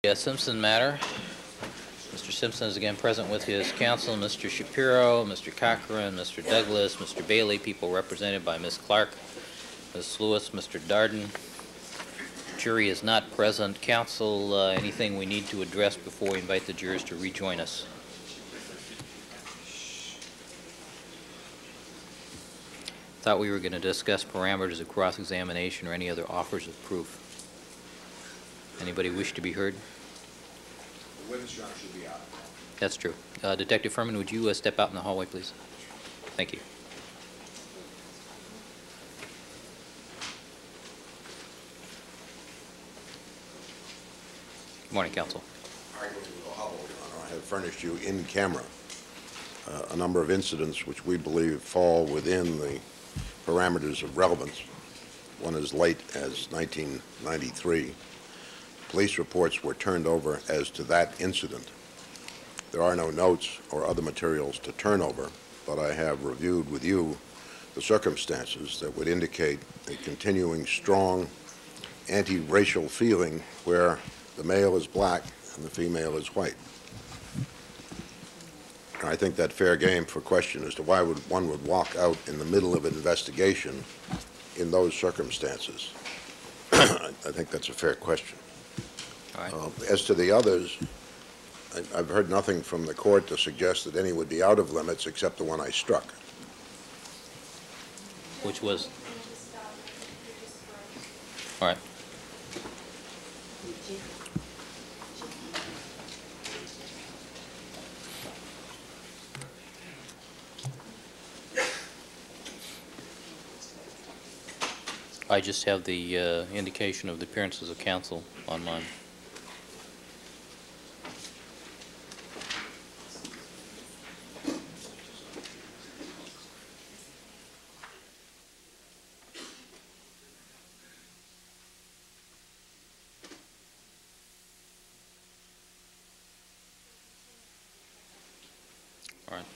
Simpson matter. Mr. Simpson is again present with his counsel, Mr. Shapiro, Mr. Cochran, Mr. Douglas, Mr. Bailey, people represented by Ms. Clark, Ms. Lewis, Mr. Darden. Jury is not present. Counsel, anything we need to address before we invite the jurors to rejoin us? Thought we were going to discuss parameters of cross-examination or any other offers of proof. Anybody wish to be heard? The witness should be out. That's true. Detective Fuhrman, would you step out in the hallway, please? Thank you. Good morning, counsel. I have furnished you in camera a number of incidents which we believe fall within the parameters of relevance. One as late as 1993. Police reports were turned over as to that incident. There are no notes or other materials to turn over, but I have reviewed with you the circumstances that would indicate a continuing strong anti-racial feeling where the male is black and the female is white. And I think that fair game for question as to why one would walk out in the middle of an investigation in those circumstances. I think that's a fair question. All right. As to the others, I've heard nothing from the court to suggest that any would be out of limits except the one I struck. Which was? All right. I just have the indication of the appearances of counsel on mine. All right.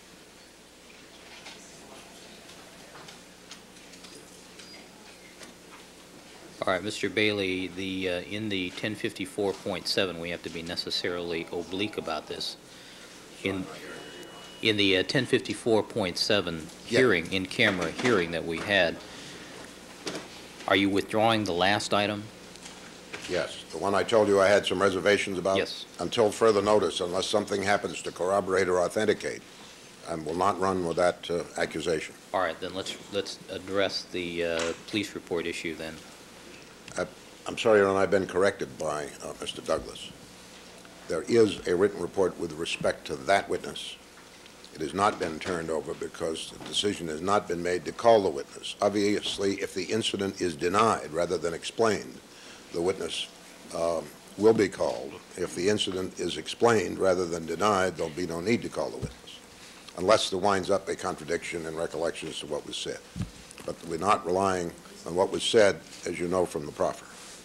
All right, Mr. Bailey, in the 1054.7, we have to be necessarily oblique about this. In the 1054.7 hearing, in-camera hearing that we had, are you withdrawing the last item? Yes, the one I told you I had some reservations about? Yes. Until further notice, unless something happens to corroborate or authenticate, I will not run with that accusation. All right, then let's address the police report issue then. I'm sorry, Your Honor, I've been corrected by Mr. Douglas. There is a written report with respect to that witness. It has not been turned over because the decision has not been made to call the witness. Obviously, if the incident is denied rather than explained, the witness will be called. If the incident is explained rather than denied, there'll be no need to call the witness, unless there winds up a contradiction in recollections to what was said. But we're not relying on what was said, as you know, from the proffer.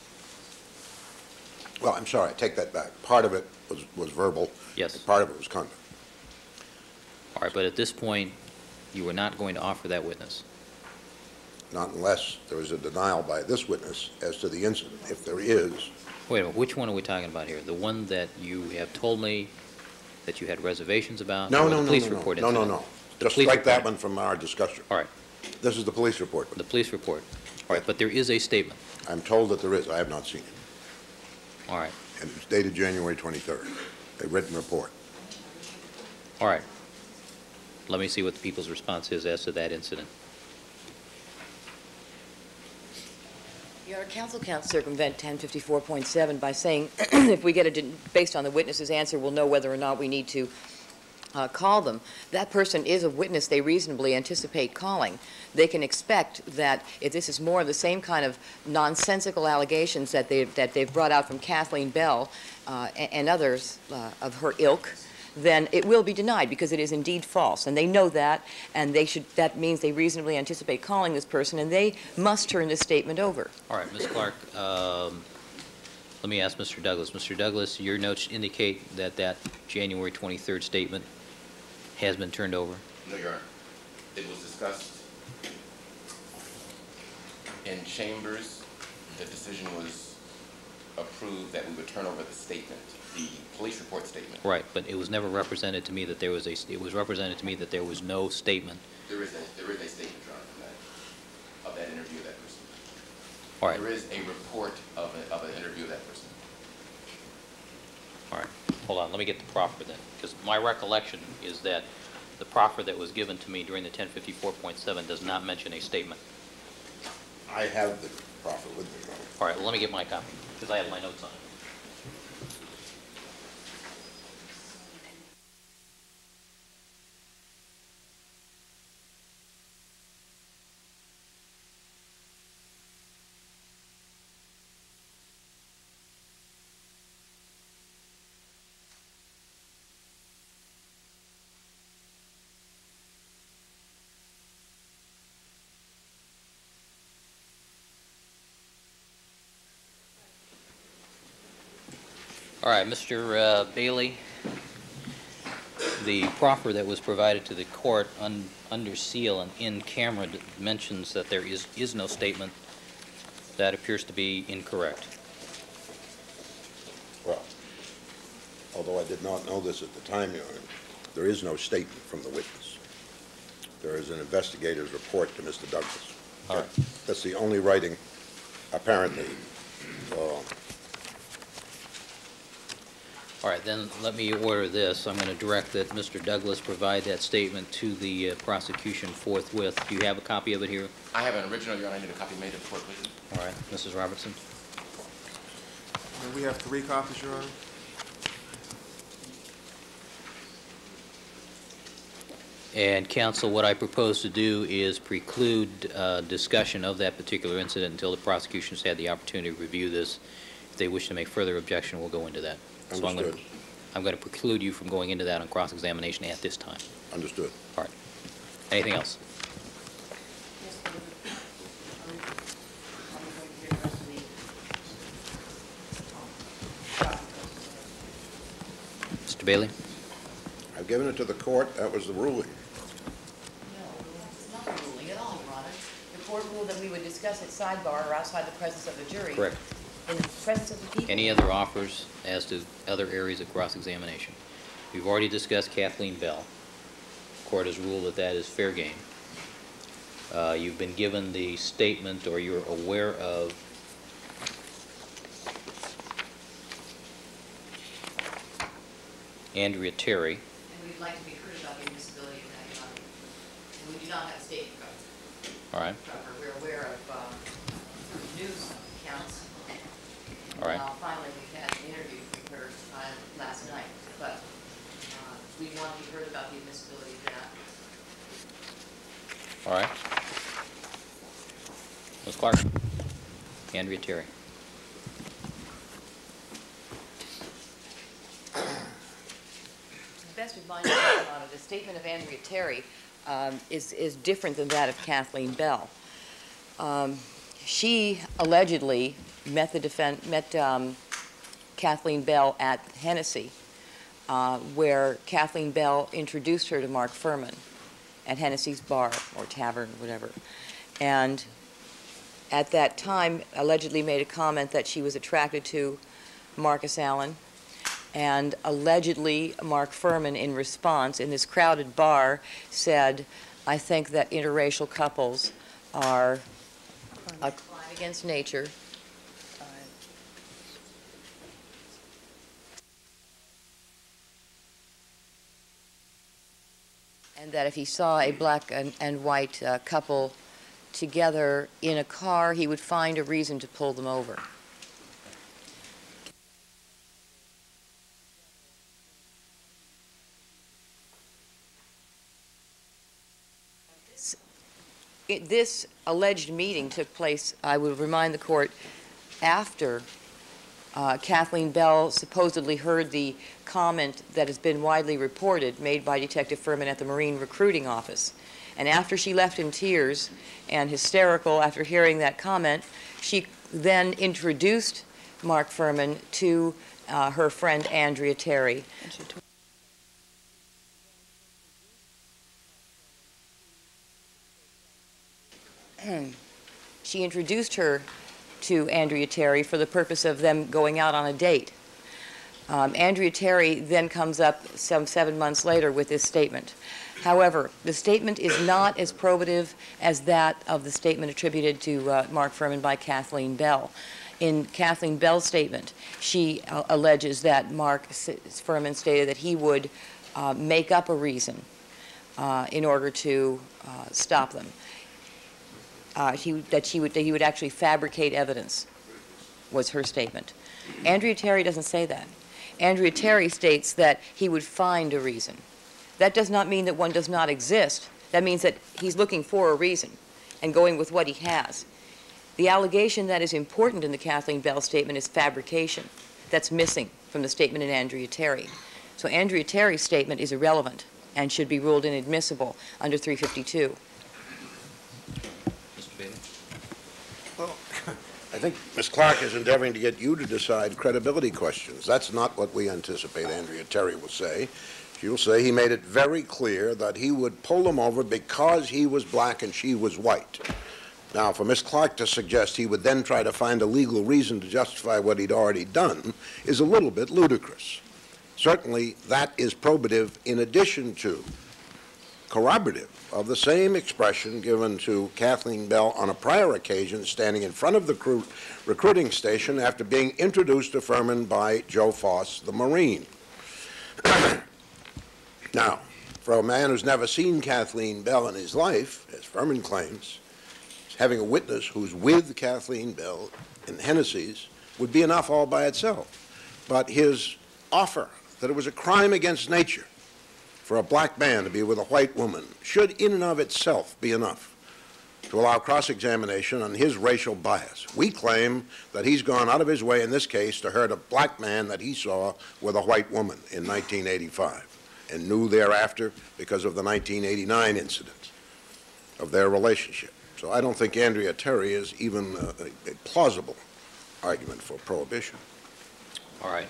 Well, I'm sorry, I take that back. Part of it was verbal. Yes. And part of it was conduct. All right, but at this point, you were not going to offer that witness? Not unless there is a denial by this witness as to the incident. If there is... Wait a minute, which one are we talking about here? The one that you have told me that you had reservations about? No. Just strike that one from our discussion. All right. This is the police report. The police report. All right, but there is a statement. I'm told that there is. I have not seen it. All right. And it's dated January 23rd, a written report. All right. Let me see what the people's response is as to that incident. Your Honor, counsel can't circumvent 1054.7 by saying if we get it based on the witness's answer, we'll know whether or not we need to call them. That person is a witness they reasonably anticipate calling. They can expect that if this is more of the same kind of nonsensical allegations that they've brought out from Kathleen Bell and others of her ilk, then it will be denied because it is indeed false. And they know that, and that means they reasonably anticipate calling this person, and they must turn this statement over. All right, Ms. Clark, let me ask Mr. Douglas. Mr. Douglas, your notes indicate that that January 23rd statement has been turned over? No, Your Honor. It was discussed in chambers. The decision was approved that we would turn over the statement. the police report statement. Right, but it was never represented to me that there was it was represented to me that there was no statement. There is a statement, Your Honor, of that interview of that person. All right. There is a report of an interview of that person. All right, hold on, let me get the proffer then, because my recollection is that the proffer that was given to me during the 1054.7 does not mention a statement. I have the proffer with me, Your Honor. All right, well, let me get my copy, because I have my notes on it. All right, Mr. Bailey, the proffer that was provided to the court under seal and in camera mentions that there is no statement. That appears to be incorrect. Well, although I did not know this at the time, Your Honor, there is no statement from the witness. There is an investigator's report to Mr. Douglas. All right. That's the only writing, apparently. All right, then let me order this. I'm going to direct that Mr. Douglas provide that statement to the prosecution forthwith. Do you have a copy of it here? I have an original, Your Honor. I need a copy made of the court, please. All right, Mrs. Robertson. We have 3 copies, Your Honor. And counsel, what I propose to do is preclude discussion of that particular incident until the prosecution's had the opportunity to review this. If they wish to make further objection, we'll go into that. So Understood. I'm going to preclude you from going into that on cross-examination at this time. Understood. All right. Anything else? Mr. Bailey? I've given it to the court. That was the ruling. No, it's not a ruling at all, Your Honor. The court ruled that we would discuss at sidebar or outside the presence of the jury. Correct. In the presence of the people. Any other offers as to other areas of cross-examination? We've already discussed Kathleen Bell. The court has ruled that that is fair game. You've been given the statement, or you're aware of Andrea Terry. And we'd like to be heard about the admissibility of that, Your Honor. And we do not have a statement All right. cover. We're aware of news accounts. All right. Finally, we had an interview with her last night, but we want to be heard about the admissibility of that. All right. Ms. Clark. Andrea Terry. To the best of my knowledge, Your Honor, the statement of Andrea Terry is different than that of Kathleen Bell. She allegedly met Kathleen Bell at Hennessy, where Kathleen Bell introduced her to Mark Fuhrman at Hennessy's bar or tavern, whatever. And at that time, allegedly made a comment that she was attracted to Marcus Allen. And allegedly, Mark Fuhrman, in response, in this crowded bar, said, "I think that interracial couples are a crime against nature." And that if he saw a black and white couple together in a car, he would find a reason to pull them over. This alleged meeting took place, I would remind the court, after Kathleen Bell supposedly heard the comment that has been widely reported made by Detective Fuhrman at the Marine Recruiting Office. And after she left in tears and hysterical after hearing that comment, she then introduced Mark Fuhrman to her friend Andrea Terry. She introduced her to Andrea Terry for the purpose of them going out on a date. Andrea Terry then comes up some 7 months later with this statement. However, the statement is not as probative as that of the statement attributed to Mark Fuhrman by Kathleen Bell. In Kathleen Bell's statement, she alleges that Mark Fuhrman stated that he would make up a reason in order to stop them. That he would actually fabricate evidence, was her statement. Andrea Terry doesn't say that. Andrea Terry states that he would find a reason. That does not mean that one does not exist. That means that he's looking for a reason and going with what he has. The allegation that is important in the Kathleen Bell statement is fabrication. That's missing from the statement in Andrea Terry. So Andrea Terry's statement is irrelevant and should be ruled inadmissible under 352. Mr. Bailey? Well, I think Ms. Clark is endeavoring to get you to decide credibility questions. That's not what we anticipate Andrea Terry will say. She will say he made it very clear that he would pull them over because he was black and she was white. Now, for Ms. Clark to suggest he would then try to find a legal reason to justify what he'd already done is a little bit ludicrous. Certainly, that is probative in addition to corroborative of the same expression given to Kathleen Bell on a prior occasion standing in front of the recruiting station after being introduced to Fuhrman by Joe Foss, the Marine. Now, for a man who's never seen Kathleen Bell in his life, as Fuhrman claims, having a witness who's with Kathleen Bell in Hennessy's would be enough all by itself. But his offer that it was a crime against nature for a black man to be with a white woman should in and of itself be enough to allow cross-examination on his racial bias. We claim that he's gone out of his way in this case to hurt a black man that he saw with a white woman in 1985 and knew thereafter because of the 1989 incident of their relationship. So I don't think Andrea Terry is even a plausible argument for prohibition. All right.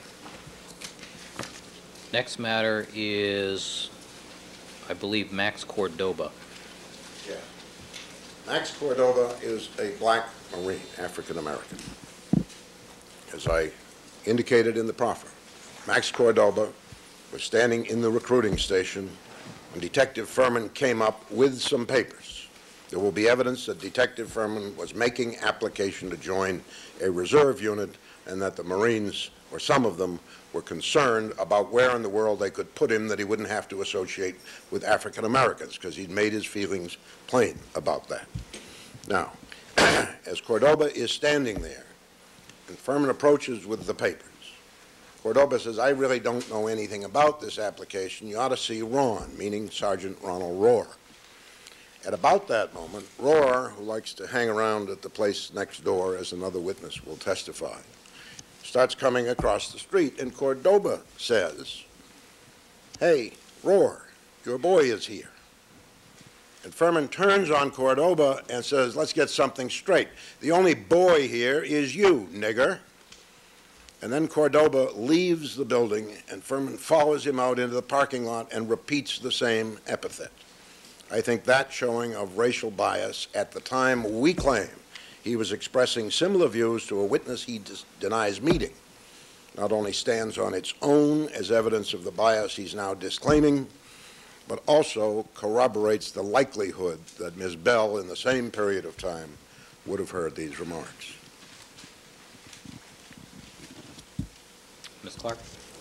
Next matter is, I believe, Max Cordoba. Yeah. Max Cordoba is a black Marine, African American. As I indicated in the proffer, Max Cordoba was standing in the recruiting station when Detective Fuhrman came up with some papers. There will be evidence that Detective Fuhrman was making application to join a reserve unit and that the Marines, or some of them, were concerned about where in the world they could put him that he wouldn't have to associate with African Americans because he'd made his feelings plain about that. Now, as Cordoba is standing there and Fuhrman approaches with the papers, Cordoba says, I really don't know anything about this application. You ought to see Ron, meaning Sergeant Ronald Rohr. At about that moment, Rohr, who likes to hang around at the place next door, as another witness will testify, starts coming across the street, and Cordoba says, hey, Rohr, your boy is here. And Fuhrman turns on Cordoba and says, let's get something straight. The only boy here is you, nigger. And then Cordoba leaves the building, and Fuhrman follows him out into the parking lot and repeats the same epithet. I think that showing of racial bias at the time we claim he was expressing similar views to a witness he denies meeting not only stands on its own as evidence of the bias he's now disclaiming, but also corroborates the likelihood that Ms. Bell in the same period of time would have heard these remarks. Ms. Clark?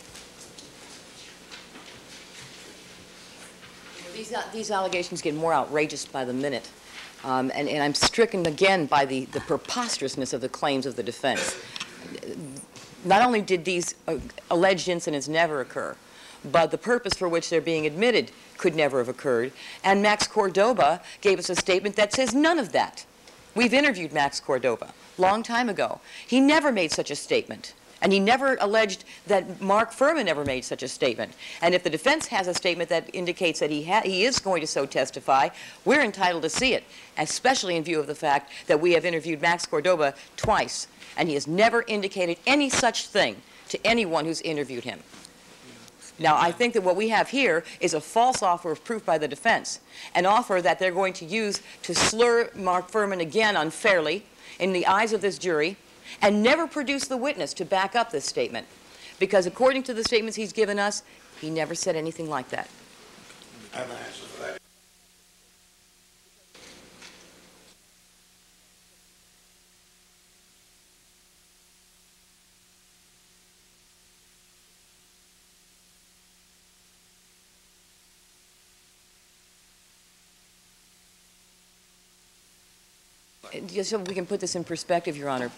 These allegations get more outrageous by the minute, and I'm stricken again by the preposterousness of the claims of the defense. Not only did these alleged incidents never occur, but the purpose for which they're being admitted could never have occurred, and Max Cordoba gave us a statement that says none of that. We've interviewed Max Cordoba a long time ago. He never made such a statement. And he never alleged that Mark Fuhrman ever made such a statement. And if the defense has a statement that indicates that he is going to so testify, we're entitled to see it, especially in view of the fact that we have interviewed Max Cordoba twice, and he has never indicated any such thing to anyone who's interviewed him. Now, I think that what we have here is a false offer of proof by the defense, an offer that they're going to use to slur Mark Fuhrman again unfairly in the eyes of this jury, and never produce the witness to back up this statement. Because according to the statements he's given us, he never said anything like that. I have an answer for that. Just so we can put this in perspective, Your Honor,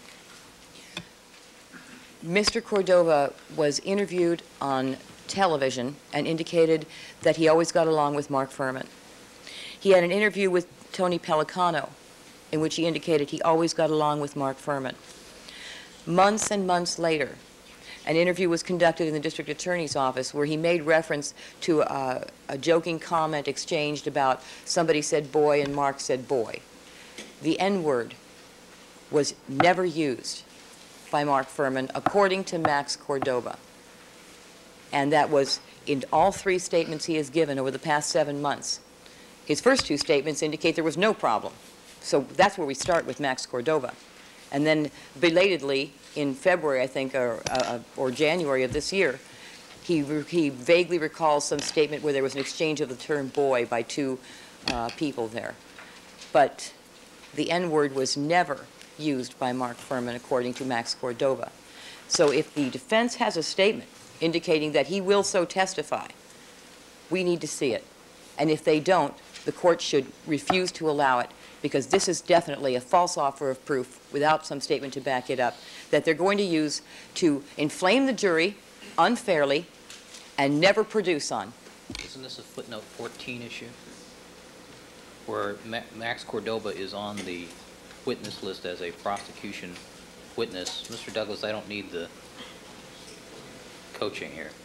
Mr. Cordova was interviewed on television and indicated that he always got along with Mark Fuhrman. He had an interview with Tony Pellicano in which he indicated he always got along with Mark Fuhrman. Months and months later, an interview was conducted in the district attorney's office where he made reference to a joking comment exchanged about somebody said boy and Mark said boy. The N-word was never used by Mark Fuhrman, according to Max Cordova. And that was in all three statements he has given over the past 7 months. His first two statements indicate there was no problem. So that's where we start with Max Cordova. And then belatedly, in February, I think, or January of this year, he vaguely recalls some statement where there was an exchange of the term boy by two people there. But the N-word was never used by Mark Fuhrman, according to Max Cordova. So if the defense has a statement indicating that he will so testify, we need to see it. And if they don't, the court should refuse to allow it, because this is definitely a false offer of proof without some statement to back it up, that they're going to use to inflame the jury unfairly and never produce on. Isn't this a footnote 14 issue? Where Max Cordova is on the witness list as a prosecution witness. Mr. Douglas, I don't need the coaching here.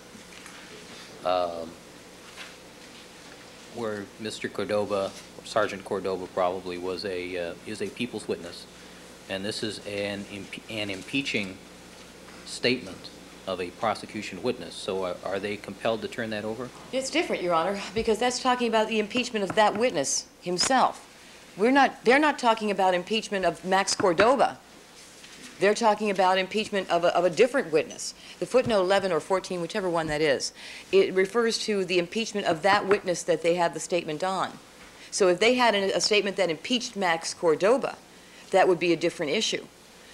Where Mr. Cordova, or Sergeant Cordova probably, is a people's witness, and this is an impeaching statement of a prosecution witness. So are they compelled to turn that over? It's different, Your Honor, because that's talking about the impeachment of that witness himself. They're not talking about impeachment of Max Cordova. They're talking about impeachment of a different witness. The footnote 11 or 14, whichever one that is, it refers to the impeachment of that witness that they have the statement on. So if they had a statement that impeached Max Cordova, that would be a different issue.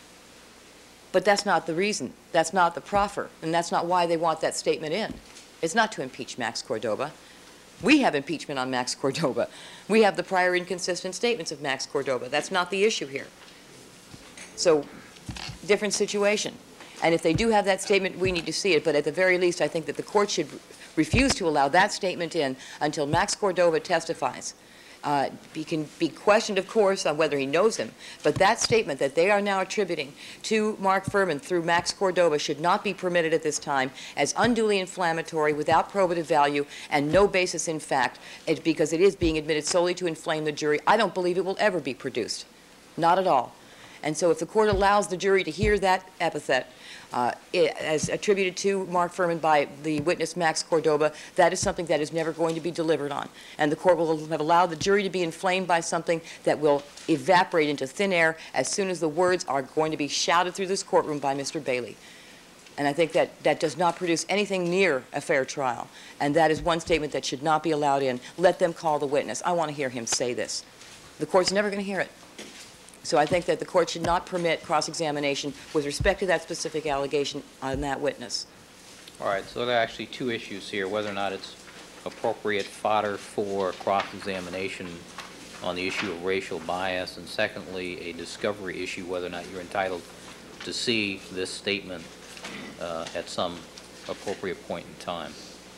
But that's not the reason. That's not the proffer, and that's not why they want that statement in. It's not to impeach Max Cordova. We have impeachment on Max Cordova. We have the prior inconsistent statements of Max Cordova. That's not the issue here. So, different situation. And if they do have that statement, we need to see it. But at the very least, I think that the court should refuse to allow that statement in until Max Cordova testifies. He can be questioned, of course, on whether he knows him, but that statement that they are now attributing to Mark Fuhrman through Max Cordova should not be permitted at this time as unduly inflammatory, without probative value, and no basis in fact, because it is being admitted solely to inflame the jury. I don't believe it will ever be produced. Not at all. And so if the court allows the jury to hear that epithet as attributed to Mark Fuhrman by the witness Max Cordova, that is something that is never going to be delivered on. And the court will have allowed the jury to be inflamed by something that will evaporate into thin air as soon as the words are going to be shouted through this courtroom by Mr. Bailey. And I think that that does not produce anything near a fair trial. And that is one statement that should not be allowed in. Let them call the witness. I want to hear him say this. The court's never going to hear it. So I think that the court should not permit cross-examination with respect to that specific allegation on that witness. All right, so there are actually two issues here, whether or not it's appropriate fodder for cross-examination on the issue of racial bias, and secondly, a discovery issue, whether or not you're entitled to see this statement at some appropriate point in time.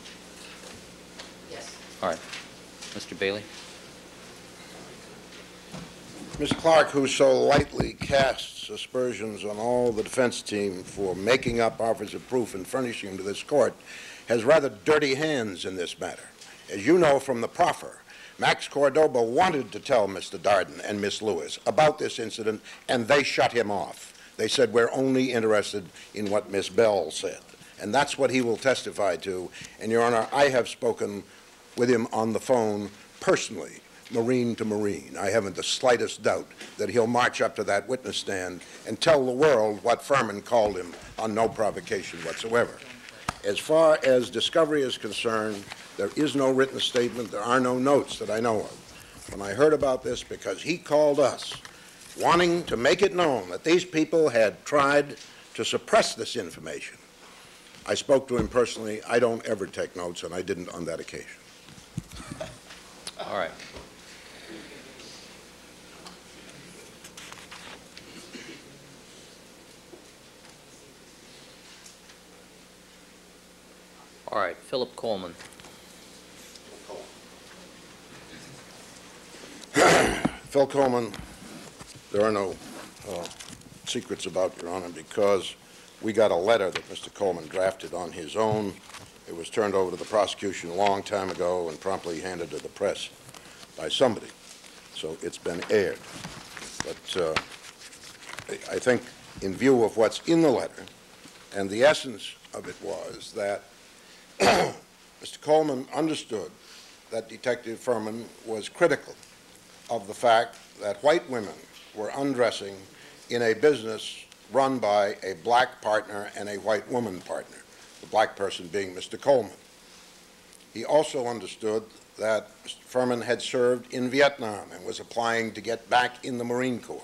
Yes. All right. Mr. Bailey? Ms. Clark, who so lightly casts aspersions on all the defense team for making up offers of proof and furnishing them to this court, has rather dirty hands in this matter. As you know from the proffer, Max Cordova wanted to tell Mr. Darden and Miss Lewis about this incident, and they shut him off. They said, we're only interested in what Miss Bell said. And that's what he will testify to. And, Your Honor, I have spoken with him on the phone personally, Marine to Marine. I haven't the slightest doubt that he'll march up to that witness stand and tell the world what Fuhrman called him on no provocation whatsoever. As far as discovery is concerned, there is no written statement. There are no notes that I know of. When I heard about this, because he called us wanting to make it known that these people had tried to suppress this information, I spoke to him personally. I don't ever take notes, and I didn't on that occasion. All right. All right, Philip Coleman. Phil Coleman, there are no secrets about, Your Honor, because we got a letter that Mr. Coleman drafted on his own. It was turned over to the prosecution a long time ago and promptly handed to the press by somebody. So it's been aired. But I think in view of what's in the letter, and the essence of it was that Mr. Coleman understood that Detective Fuhrman was critical of the fact that white women were undressing in a business run by a black partner and a white woman partner, the black person being Mr. Coleman. He also understood that Mr. Fuhrman had served in Vietnam and was applying to get back in the Marine Corps,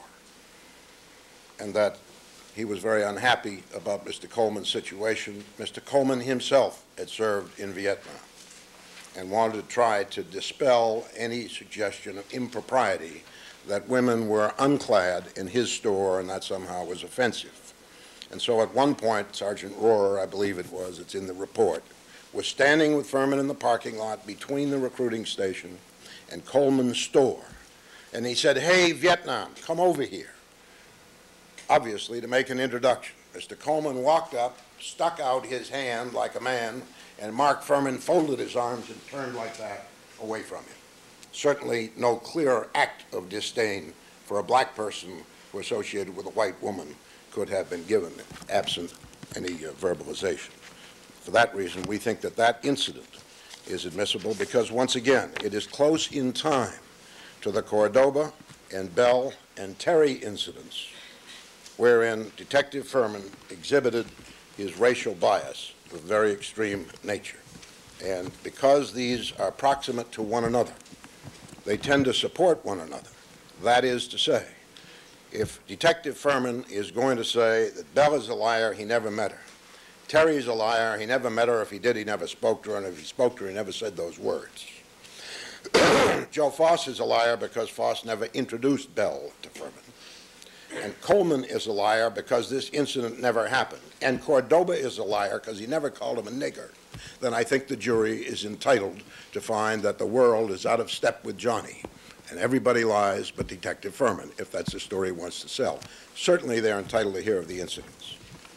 and that he was very unhappy about Mr. Coleman's situation. Mr. Coleman himself had served in Vietnam and wanted to try to dispel any suggestion of impropriety that women were unclad in his store and that somehow was offensive. And so at one point, Sergeant Rohrer, I believe it was, it's in the report, was standing with Fuhrman in the parking lot between the recruiting station and Coleman's store. And he said, "Hey, Vietnam, come over here," obviously to make an introduction. Mr. Coleman walked up, stuck out his hand like a man, and Mark Fuhrman folded his arms and turned like that away from him. Certainly no clearer act of disdain for a black person who associated with a white woman could have been given, absent any verbalization. For that reason, we think that that incident is admissible because, once again, it is close in time to the Cordoba and Bell and Terry incidents, wherein Detective Fuhrman exhibited his racial bias of very extreme nature. And because these are proximate to one another, they tend to support one another. That is to say, if Detective Fuhrman is going to say that Bell is a liar, he never met her. Terry's a liar, he never met her. If he did, he never spoke to her, and if he spoke to her, he never said those words. Joe Foss is a liar because Foss never introduced Bell to Fuhrman. And Coleman is a liar because this incident never happened. And Cordoba is a liar because he never called him a nigger. Then I think the jury is entitled to find that the world is out of step with Johnny. And everybody lies but Detective Fuhrman, if that's the story he wants to sell. Certainly they're entitled to hear of the incidents.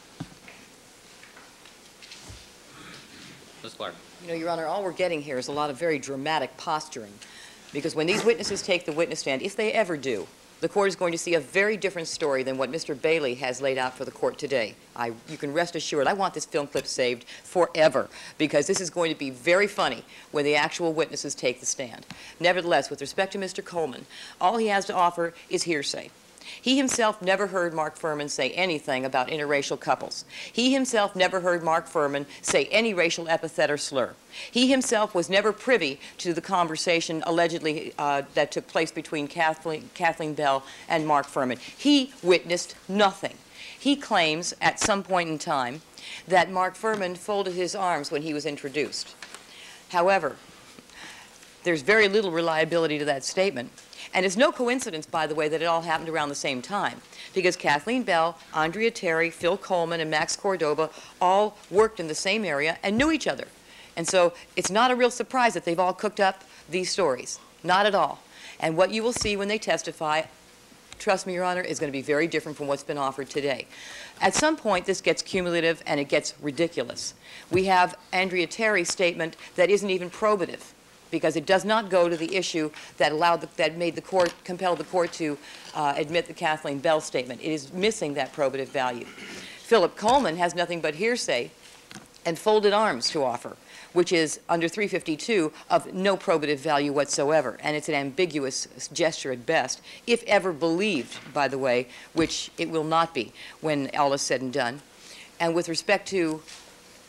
Ms. Clark. You know, Your Honor, all we're getting here is a lot of very dramatic posturing, because when these witnesses take the witness stand, if they ever do, the court is going to see a very different story than what Mr. Bailey has laid out for the court today. You can rest assured, I want this film clip saved forever, because this is going to be very funny when the actual witnesses take the stand. Nevertheless, with respect to Mr. Coleman, all he has to offer is hearsay. He himself never heard Mark Fuhrman say anything about interracial couples. He himself never heard Mark Fuhrman say any racial epithet or slur. He himself was never privy to the conversation allegedly that took place between Kathleen Bell and Mark Fuhrman. He witnessed nothing. He claims at some point in time that Mark Fuhrman folded his arms when he was introduced. However, there's very little reliability to that statement. And it's no coincidence, by the way, that it all happened around the same time, because Kathleen Bell, Andrea Terry, Phil Coleman, and Max Cordoba all worked in the same area and knew each other. And so it's not a real surprise that they've all cooked up these stories. Not at all. And what you will see when they testify, trust me, Your Honor, is going to be very different from what's been offered today. At some point, this gets cumulative and it gets ridiculous. We have Andrea Terry's statement that isn't even probative, because it does not go to the issue that compelled the court to admit the Kathleen Bell statement. It is missing that probative value. Philip Coleman has nothing but hearsay and folded arms to offer, which is under 352 of no probative value whatsoever, and it's an ambiguous gesture at best, if ever believed, by the way, which it will not be when all is said and done. And with respect to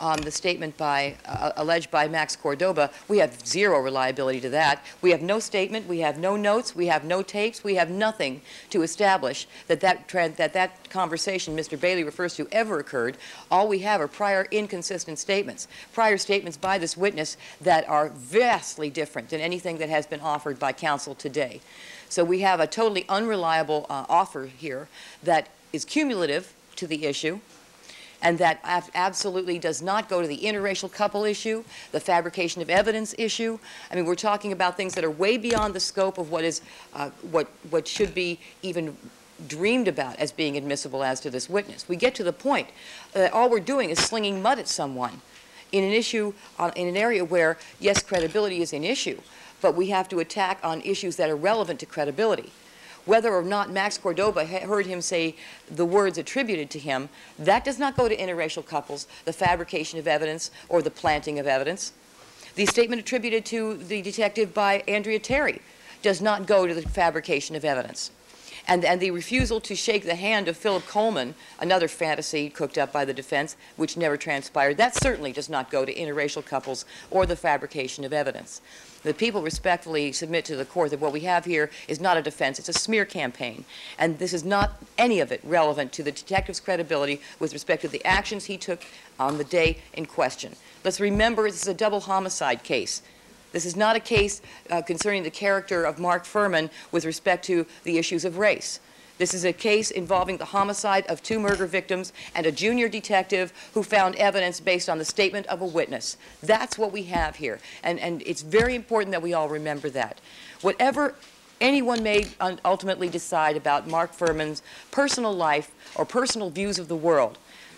on the statement by, alleged by Max Cordoba, we have zero reliability to that. We have no statement, we have no notes, we have no tapes, we have nothing to establish that that conversation Mr. Bailey refers to ever occurred. All we have are prior inconsistent statements, prior statements by this witness that are vastly different than anything that has been offered by counsel today. So we have a totally unreliable offer here that is cumulative to the issue, and that absolutely does not go to the interracial couple issue, the fabrication of evidence issue. I mean, we're talking about things that are way beyond the scope of what is what should be even dreamed about as being admissible as to this witness. We get to the point that all we're doing is slinging mud at someone in an issue, in an area where, yes, credibility is an issue, but we have to attack on issues that are relevant to credibility. Whether or not Max Cordoba heard him say the words attributed to him, that does not go to interracial couples, the fabrication of evidence, or the planting of evidence. The statement attributed to the detective by Andrea Terry does not go to the fabrication of evidence. And the refusal to shake the hand of Philip Coleman, another fantasy cooked up by the defense, which never transpired, that certainly does not go to interracial couples or the fabrication of evidence. The people respectfully submit to the court that what we have here is not a defense, it's a smear campaign. And this is not any of it relevant to the detective's credibility with respect to the actions he took on the day in question. Let's remember this is a double homicide case. This is not a case concerning the character of Mark Fuhrman with respect to the issues of race. This is a case involving the homicide of 2 murder victims and a junior detective who found evidence based on the statement of a witness. That's what we have here, and it's very important that we all remember that. Whatever anyone may ultimately decide about Mark Fuhrman's personal life or personal views of the world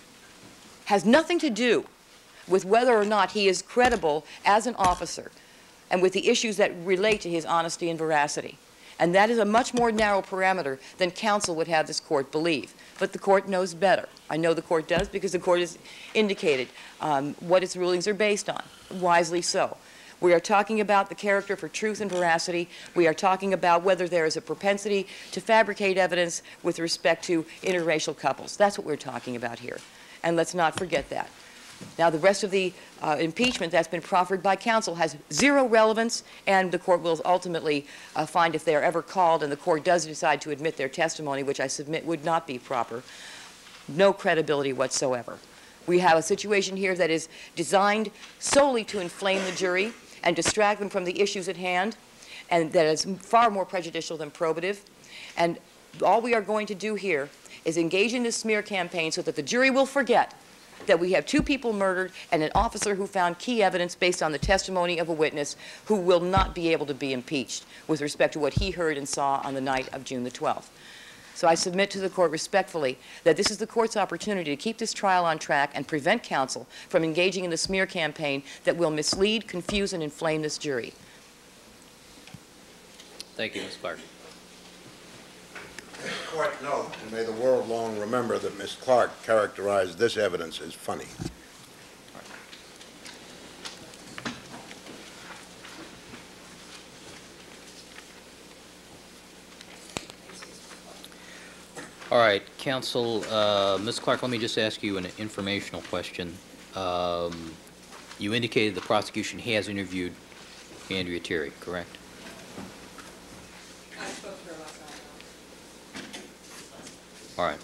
has nothing to do with whether or not he is credible as an officer and with the issues that relate to his honesty and veracity. And that is a much more narrow parameter than counsel would have this court believe. But the court knows better. I know the court does because the court has indicated what its rulings are based on, wisely so. We are talking about the character for truth and veracity. We are talking about whether there is a propensity to fabricate evidence with respect to interracial couples. That's what we're talking about here. And let's not forget that. Now, the rest of the impeachment that's been proffered by counsel has zero relevance, and the court will ultimately find if they are ever called, and the court does decide to admit their testimony, which I submit would not be proper, no credibility whatsoever. We have a situation here that is designed solely to inflame the jury and distract them from the issues at hand, and that is far more prejudicial than probative. And all we are going to do here is engage in this smear campaign so that the jury will forget that we have 2 people murdered and an officer who found key evidence based on the testimony of a witness who will not be able to be impeached with respect to what he heard and saw on the night of June the 12th. So I submit to the court respectfully that this is the court's opportunity to keep this trial on track and prevent counsel from engaging in the smear campaign that will mislead, confuse, and inflame this jury. Thank you, Ms. Clark. Court note, and may the world long remember that Ms. Clark characterized this evidence as funny. All right, counsel, Ms. Clark, let me just ask you an informational question. You indicated the prosecution has interviewed Andrea Terry, correct? I spoke to her last night. All right.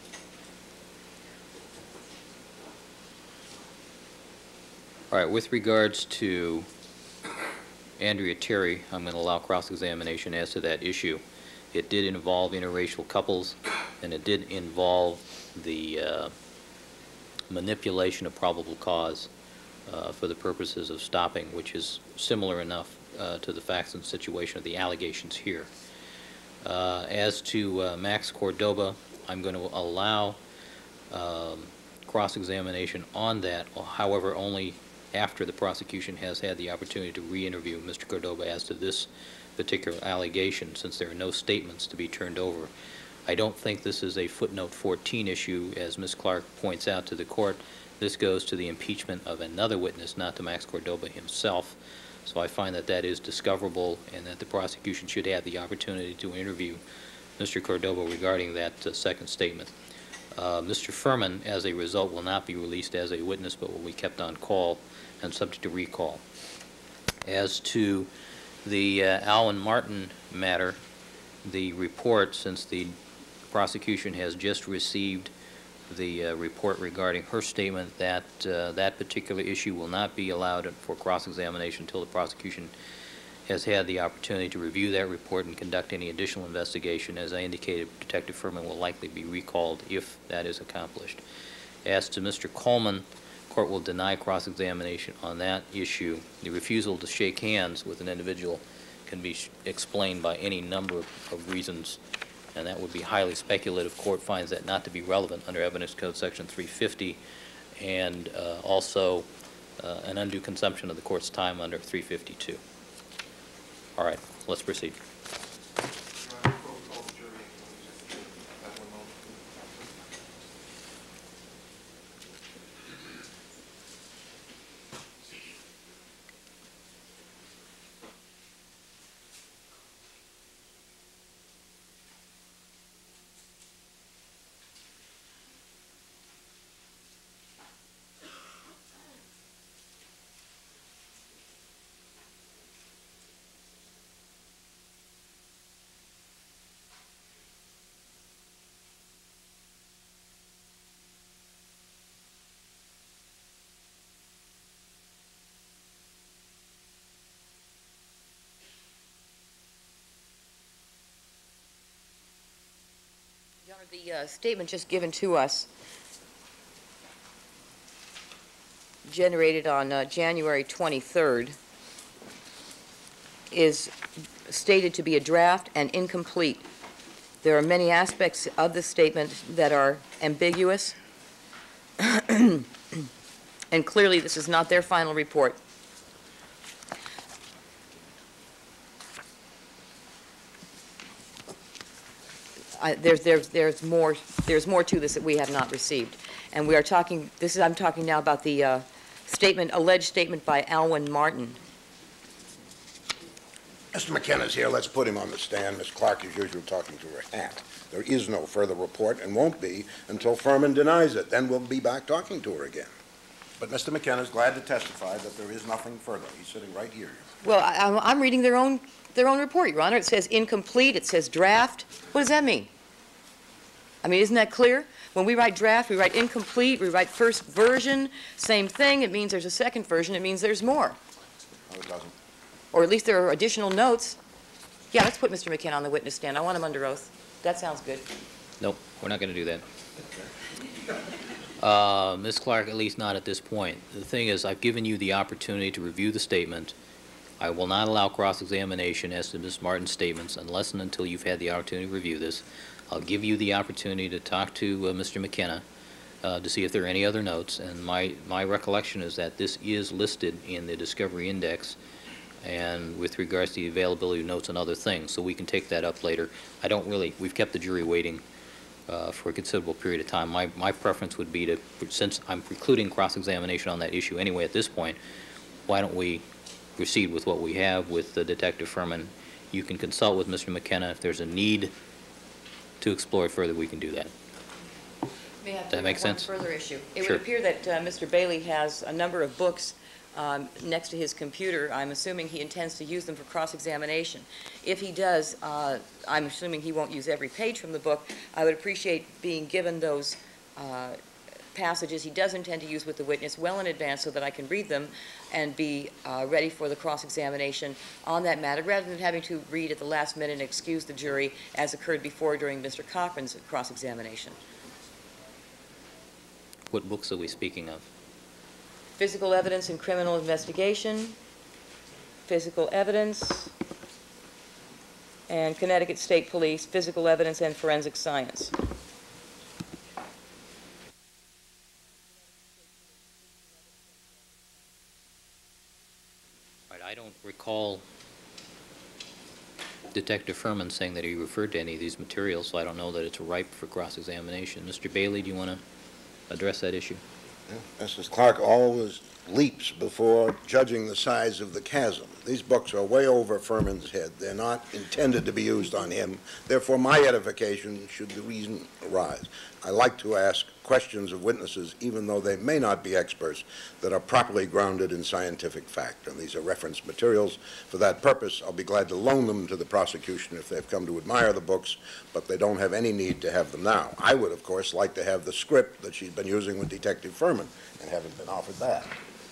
All right, with regards to Andrea Terry, I'm going to allow cross-examination as to that issue. It did involve interracial couples, and it did involve the manipulation of probable cause for the purposes of stopping, which is similar enough to the facts and situation of the allegations here. As to Max Cordoba, I'm going to allow cross-examination on that, however, only after the prosecution has had the opportunity to re-interview Mr. Cordoba as to this particular allegation, since there are no statements to be turned over. I don't think this is a footnote 14 issue, as Ms. Clark points out to the court. This goes to the impeachment of another witness, not to Max Cordoba himself. So I find that that is discoverable, and that the prosecution should have the opportunity to interview Mr. Cordoba regarding that second statement. Mr. Fuhrman, as a result, will not be released as a witness, but will be kept on call and subject to recall. As to the Alwyn Martin matter, the report, since the prosecution has just received the report regarding her statement, that that particular issue will not be allowed for cross-examination until the prosecution has had the opportunity to review that report and conduct any additional investigation. As I indicated, Detective Fuhrman will likely be recalled if that is accomplished. As to Mr. Coleman, court will deny cross-examination on that issue. The refusal to shake hands with an individual can be explained by any number of reasons, and that would be highly speculative. Court finds that not to be relevant under Evidence Code Section 350, and also an undue consumption of the court's time under 352. All right, let's proceed. Your Honor, the statement just given to us, generated on January 23rd, is stated to be a draft and incomplete. There are many aspects of the statement that are ambiguous, and clearly this is not their final report. There's more to this that we have not received, and we are talking. I'm talking now about the alleged statement by Alwyn Martin. Mr. McKenna's here. Let's put him on the stand. Ms. Clark, as usual, talking to her hat. There is no further report and won't be until Fuhrman denies it. Then we'll be back talking to her again. But Mr. McKenna is glad to testify that there is nothing further. He's sitting right here. Well, I'm reading their own report, Your Honor. It says incomplete. It says draft. What does that mean? I mean, isn't that clear? When we write draft, we write incomplete, we write first version, same thing. It means there's a second version. It means there's more. No, it doesn't. Or at least there are additional notes. Yeah, let's put Mr. McKenna on the witness stand. I want him under oath. That sounds good. Nope, we're not going to do that. Ms. Clark, at least not at this point. The thing is, I've given you the opportunity to review the statement. I will not allow cross-examination as to Ms. Martin's statements unless and until you've had the opportunity to review this. I'll give you the opportunity to talk to Mr. McKenna to see if there are any other notes. And my recollection is that this is listed in the Discovery Index, and with regards to the availability of notes and other things, so we can take that up later. We've kept the jury waiting for a considerable period of time. My preference would be to, since I'm precluding cross-examination on that issue anyway at this point, why don't we proceed with what we have with Detective Fuhrman. You can consult with Mr. McKenna. If there's a need to explore it further, we can do that. May I have Does that make sense? one further issue? It Sure. would appear that Mr. Bailey has a number of books next to his computer. I'm assuming he intends to use them for cross-examination. If he does, I'm assuming he won't use every page from the book. I would appreciate being given those passages he does intend to use with the witness well in advance so that I can read them and be ready for the cross-examination on that matter, rather than having to read at the last minute and excuse the jury as occurred before during Mr. Cochran's cross-examination. What books are we speaking of? Physical evidence in criminal investigation, physical evidence, and Connecticut State Police, physical evidence and forensic science. I don't recall Detective Fuhrman saying that he referred to any of these materials, so I don't know that it's ripe for cross-examination. Mr. Bailey, do you want to address that issue? Yeah. Mrs. Clark, all was leaps before judging the size of the chasm. These books are way over Fuhrman's head. They're not intended to be used on him. Therefore, my edification, should the reason arise, I like to ask questions of witnesses, even though they may not be experts, that are properly grounded in scientific fact. And these are reference materials. For that purpose, I'll be glad to loan them to the prosecution if they've come to admire the books, but they don't have any need to have them now. I would, of course, like to have the script that she's been using with Detective Fuhrman, and haven't been offered that.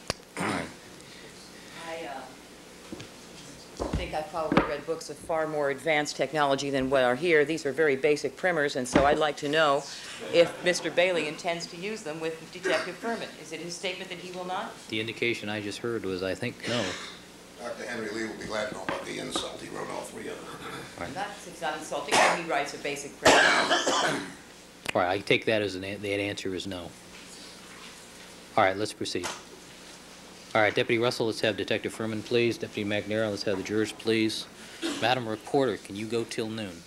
I think I've probably read books of far more advanced technology than what are here. These are very basic primers, and so I'd like to know if Mr. Bailey intends to use them with Detective Fuhrman. Is it his statement that he will not? The indication I just heard was, I think, no. Dr. Henry Lee will be glad to know about the insult. He wrote all three of them. It's not insulting when he writes a basic primer. All right, I take that as that answer is no. All right, let's proceed. All right, Deputy Russell, let's have Detective Fuhrman, please. Deputy McNair, let's have the jurors, please. Madam Reporter, can you go till noon?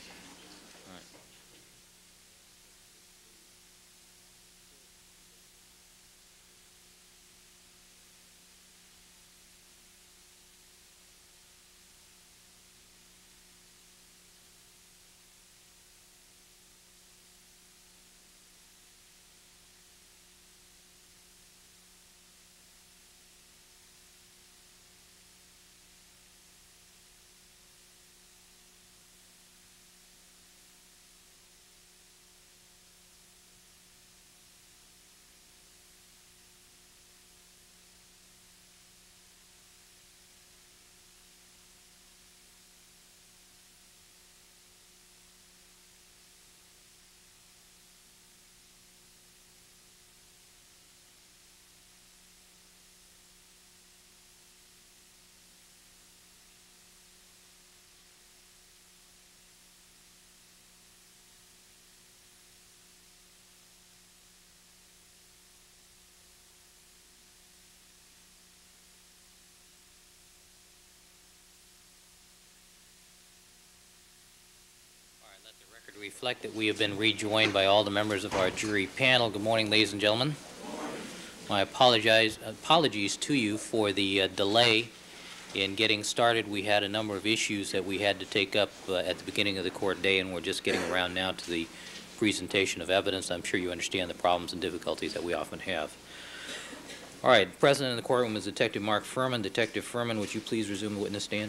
Reflect that we have been rejoined by all the members of our jury panel. Good morning, ladies and gentlemen. My apologies to you for the delay in getting started. We had a number of issues that we had to take up at the beginning of the court day, and we're just getting around now to the presentation of evidence. I'm sure you understand the problems and difficulties that we often have. All right, present in the courtroom is Detective Mark Fuhrman. Detective Fuhrman, would you please resume the witness stand?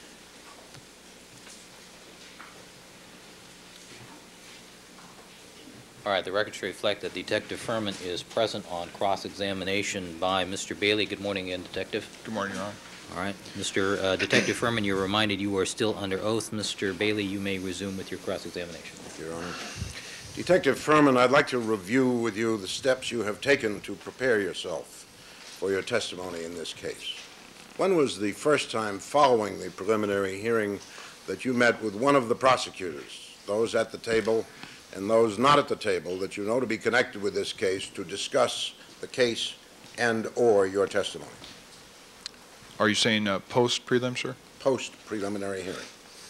All right, the record should reflect that Detective Fuhrman is present on cross-examination by Mr. Bailey. Good morning again, Detective. Good morning, Your Honor. All right, Mr. Detective Fuhrman, you're reminded you are still under oath. Mr. Bailey, you may resume with your cross-examination. Thank you, Your Honor. Detective Fuhrman, I'd like to review with you the steps you have taken to prepare yourself for your testimony in this case. When was the first time following the preliminary hearing that you met with one of the prosecutors, those at the table and those not at the table, that you know to be connected with this case, to discuss the case and/or your testimony? Are you saying post-prelim, sir? Post-preliminary hearing.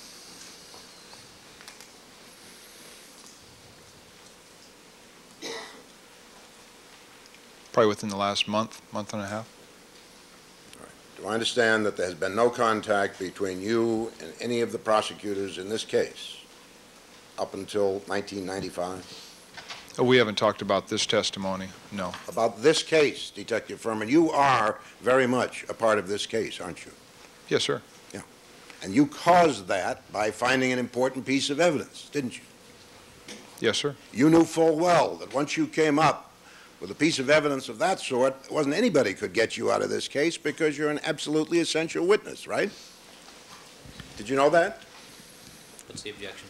Probably within the last month and a half. All right. Do I understand that there has been no contact between you and any of the prosecutors in this case up until 1995? We haven't talked about this testimony, no. About this case, Detective Fuhrman, you are very much a part of this case, aren't you? Yes, sir. Yeah. And you caused that by finding an important piece of evidence, didn't you? Yes, sir. You knew full well that once you came up with a piece of evidence of that sort, it wasn't anybody could get you out of this case because you're an absolutely essential witness, right? Did you know that? What's the objection?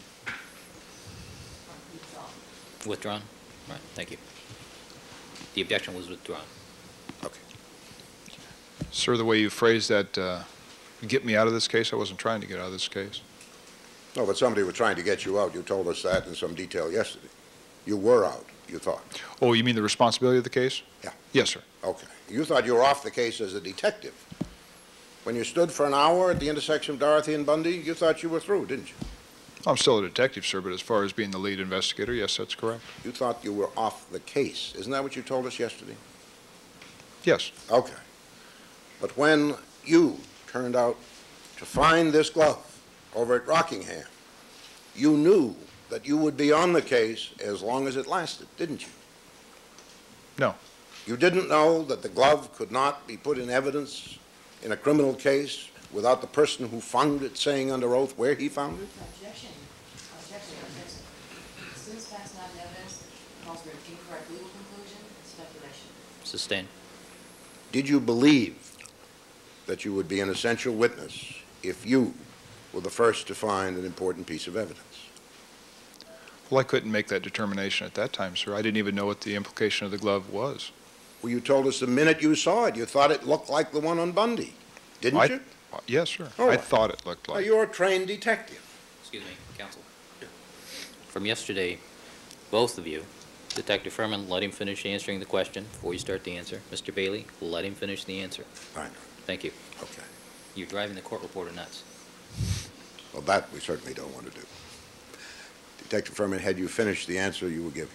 Withdrawn? All right, thank you. The objection was withdrawn. Okay. Sir, the way you phrased that, get me out of this case, I wasn't trying to get out of this case. No, but somebody was trying to get you out. You told us that in some detail yesterday. You were out, you thought. Oh, you mean the responsibility of the case? Yeah. Yes, sir. Okay. You thought you were off the case as a detective. When you stood for an hour at the intersection of Dorothy and Bundy, you thought you were through, didn't you? I'm still a detective, sir, but as far as being the lead investigator, yes, that's correct. You thought you were off the case. Isn't that what you told us yesterday? Yes. Okay. But when you turned out to find this glove over at Rockingham, you knew that you would be on the case as long as it lasted, didn't you? No. You didn't know that the glove could not be put in evidence in a criminal case without the person who found it saying under oath where he found it? Objection. Objection. Since that's not evidence, calls for an incorrect legal conclusion, speculation. Sustained. Did you believe that you would be an essential witness if you were the first to find an important piece of evidence? Well, I couldn't make that determination at that time, sir. I didn't even know what the implication of the glove was. Well, you told us the minute you saw it, you thought it looked like the one on Bundy, didn't you? Yes, sir. All I right. thought it looked Now, like. you're a trained detective. Excuse me, counsel. From yesterday, both of you, Detective Fuhrman, let him finish answering the question before you start the answer. Mr. Bailey, let him finish the answer. I know. Thank you. Okay. You're driving the court reporter nuts. Well, that we certainly don't want to do. Detective Fuhrman, had you finished the answer you were giving?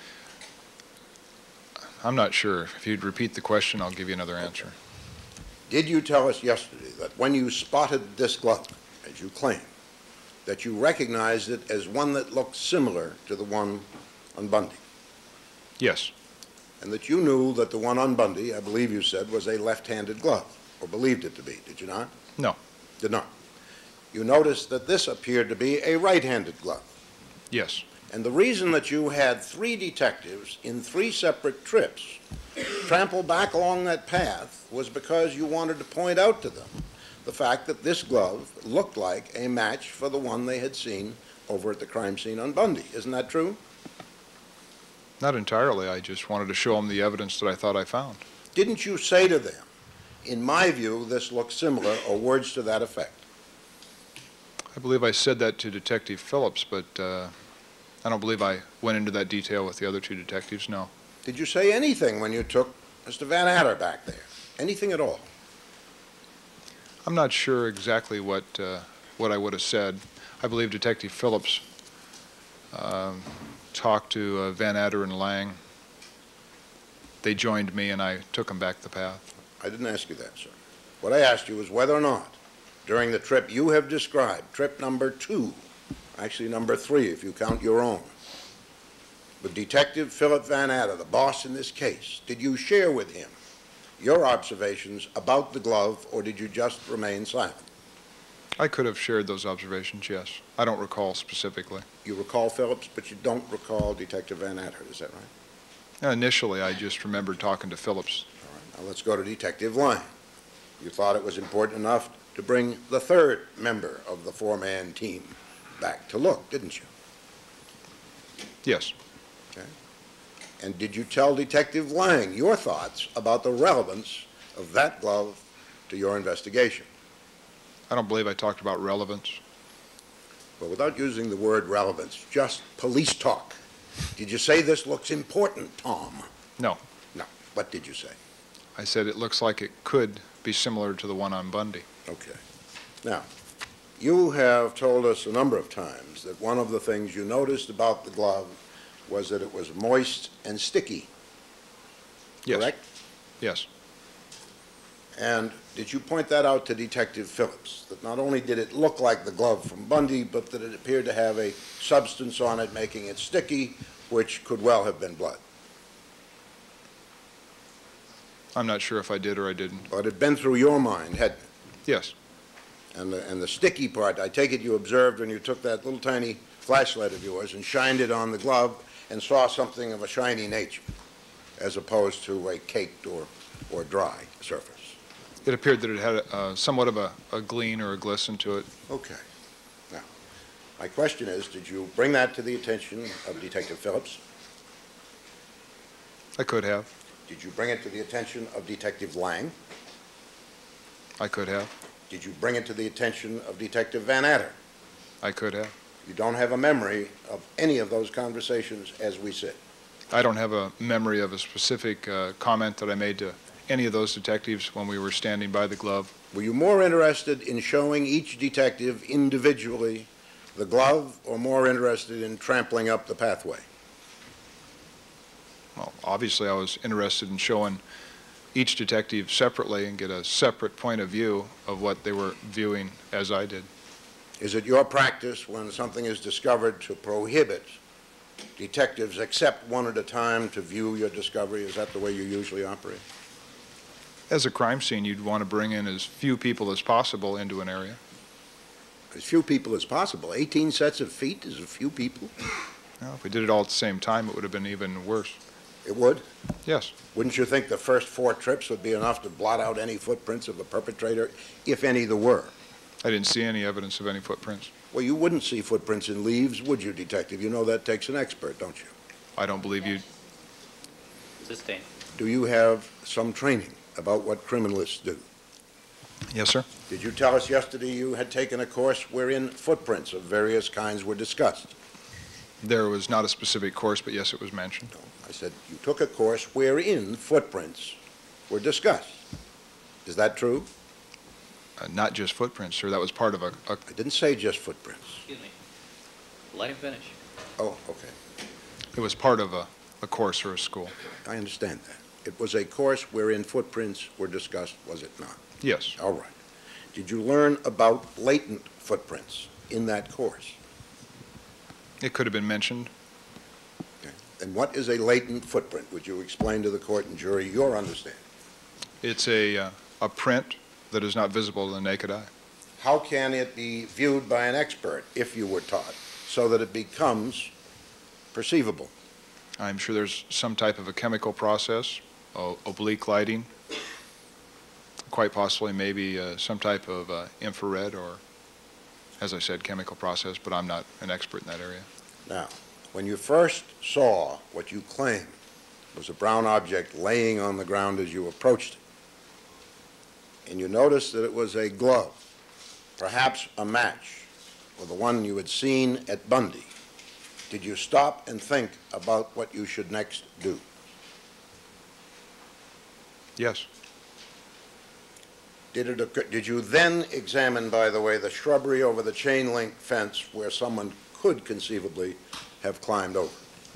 I'm not sure. If you'd repeat the question, I'll give you another answer. Did you tell us yesterday that when you spotted this glove, as you claim, that you recognized it as one that looked similar to the one on Bundy? Yes. And that you knew that the one on Bundy, I believe you said, was a left-handed glove, or believed it to be, did you not? No. Did not. You noticed that this appeared to be a right-handed glove. Yes. And the reason that you had 3 detectives in 3 separate trips trample back along that path was because you wanted to point out to them the fact that this glove looked like a match for the one they had seen over at the crime scene on Bundy. Isn't that true? Not entirely. I just wanted to show them the evidence that I thought I found. Didn't you say to them, in my view, this looks similar, or words to that effect? I believe I said that to Detective Phillips, but I don't believe I went into that detail with the other 2 detectives, no. Did you say anything when you took Mr. Van Adder back there? Anything at all? I'm not sure exactly what I would have said. I believe Detective Phillips talked to Van Adder and Lang. They joined me, and I took them back the path. I didn't ask you that, sir. What I asked you was whether or not, during the trip you have described, trip number 2, actually number 3 if you count your own, with Detective Philip Van Adder, the boss in this case, did you share with him your observations about the glove, or did you just remain silent? I could have shared those observations, yes. I don't recall specifically. You recall Phillips, but you don't recall Detective Van Adder, is that right? Initially, I just remembered talking to Phillips. All right, now let's go to Detective Lang. You thought it was important enough to bring the 3rd member of the 4-man team back to look, didn't you? Yes. Okay. And did you tell Detective Lang your thoughts about the relevance of that glove to your investigation? I don't believe I talked about relevance. Well, without using the word relevance, just police talk. Did you say this looks important, Tom? No. No. What did you say? I said it looks like it could be similar to the one on Bundy. Okay. Now, you have told us a number of times that one of the things you noticed about the glove was that it was moist and sticky. Yes. Correct? Yes. And did you point that out to Detective Phillips, that not only did it look like the glove from Bundy, but that it appeared to have a substance on it making it sticky, which could well have been blood? I'm not sure if I did or I didn't. Well, it had been through your mind, hadn't it? Yes. And the sticky part, I take it you observed when you took that little tiny flashlight of yours and shined it on the glove and saw something of a shiny nature, as opposed to a caked or dry surface. It appeared that it had somewhat of a gleam or a glisten to it. Okay. Now, my question is, did you bring that to the attention of Detective Phillips? I could have. Did you bring it to the attention of Detective Lang? I could have. Did you bring it to the attention of Detective Van Adder? I could have. You don't have a memory of any of those conversations as we sit. I don't have a memory of a specific comment that I made to any of those detectives when we were standing by the glove. Were you more interested in showing each detective individually the glove, or more interested in trampling up the pathway? Well, obviously I was interested in showing each detective separately and get a separate point of view of what they were viewing as I did. Is it your practice when something is discovered to prohibit detectives except one at a time to view your discovery? Is that the way you usually operate? As a crime scene, you'd want to bring in as few people as possible into an area. As few people as possible. 18 sets of feet is a few people. Now, if we did it all at the same time, it would have been even worse. It would? Yes. Wouldn't you think the first 4 trips would be enough to blot out any footprints of the perpetrator, if any there were? I didn't see any evidence of any footprints. Well, you wouldn't see footprints in leaves, would you, detective? You know that takes an expert, don't you? I don't believe you. Sustained. Do you have some training about what criminalists do? Yes, sir. Did you tell us yesterday you had taken a course wherein footprints of various kinds were discussed? There was not a specific course, but yes, it was mentioned. No, I said you took a course wherein footprints were discussed. Is that true? Not just footprints, sir. That was part of a I didn't say just footprints. Excuse me. Let him finish. Oh, okay. it was part of a course or a school. I understand that. It was a course wherein footprints were discussed, was it not? Yes. All right. Did you learn about latent footprints in that course? It could have been mentioned. Okay. And what is a latent footprint? Would you explain to the court and jury your understanding? It's a print that is not visible to the naked eye. How can it be viewed by an expert, if you were taught, so that it becomes perceivable? I'm sure there's some type of a chemical process, oblique lighting, quite possibly maybe some type of infrared or, as I said, chemical process, but I'm not an expert in that area. Now, when you first saw what you claim was a brown object laying on the ground as you approached it, and you noticed that it was a glove, perhaps a match, or the one you had seen at Bundy, did you stop and think about what you should next do? Yes. Did it occur, did you then examine, by the way, the shrubbery over the chain link fence where someone could conceivably have climbed over?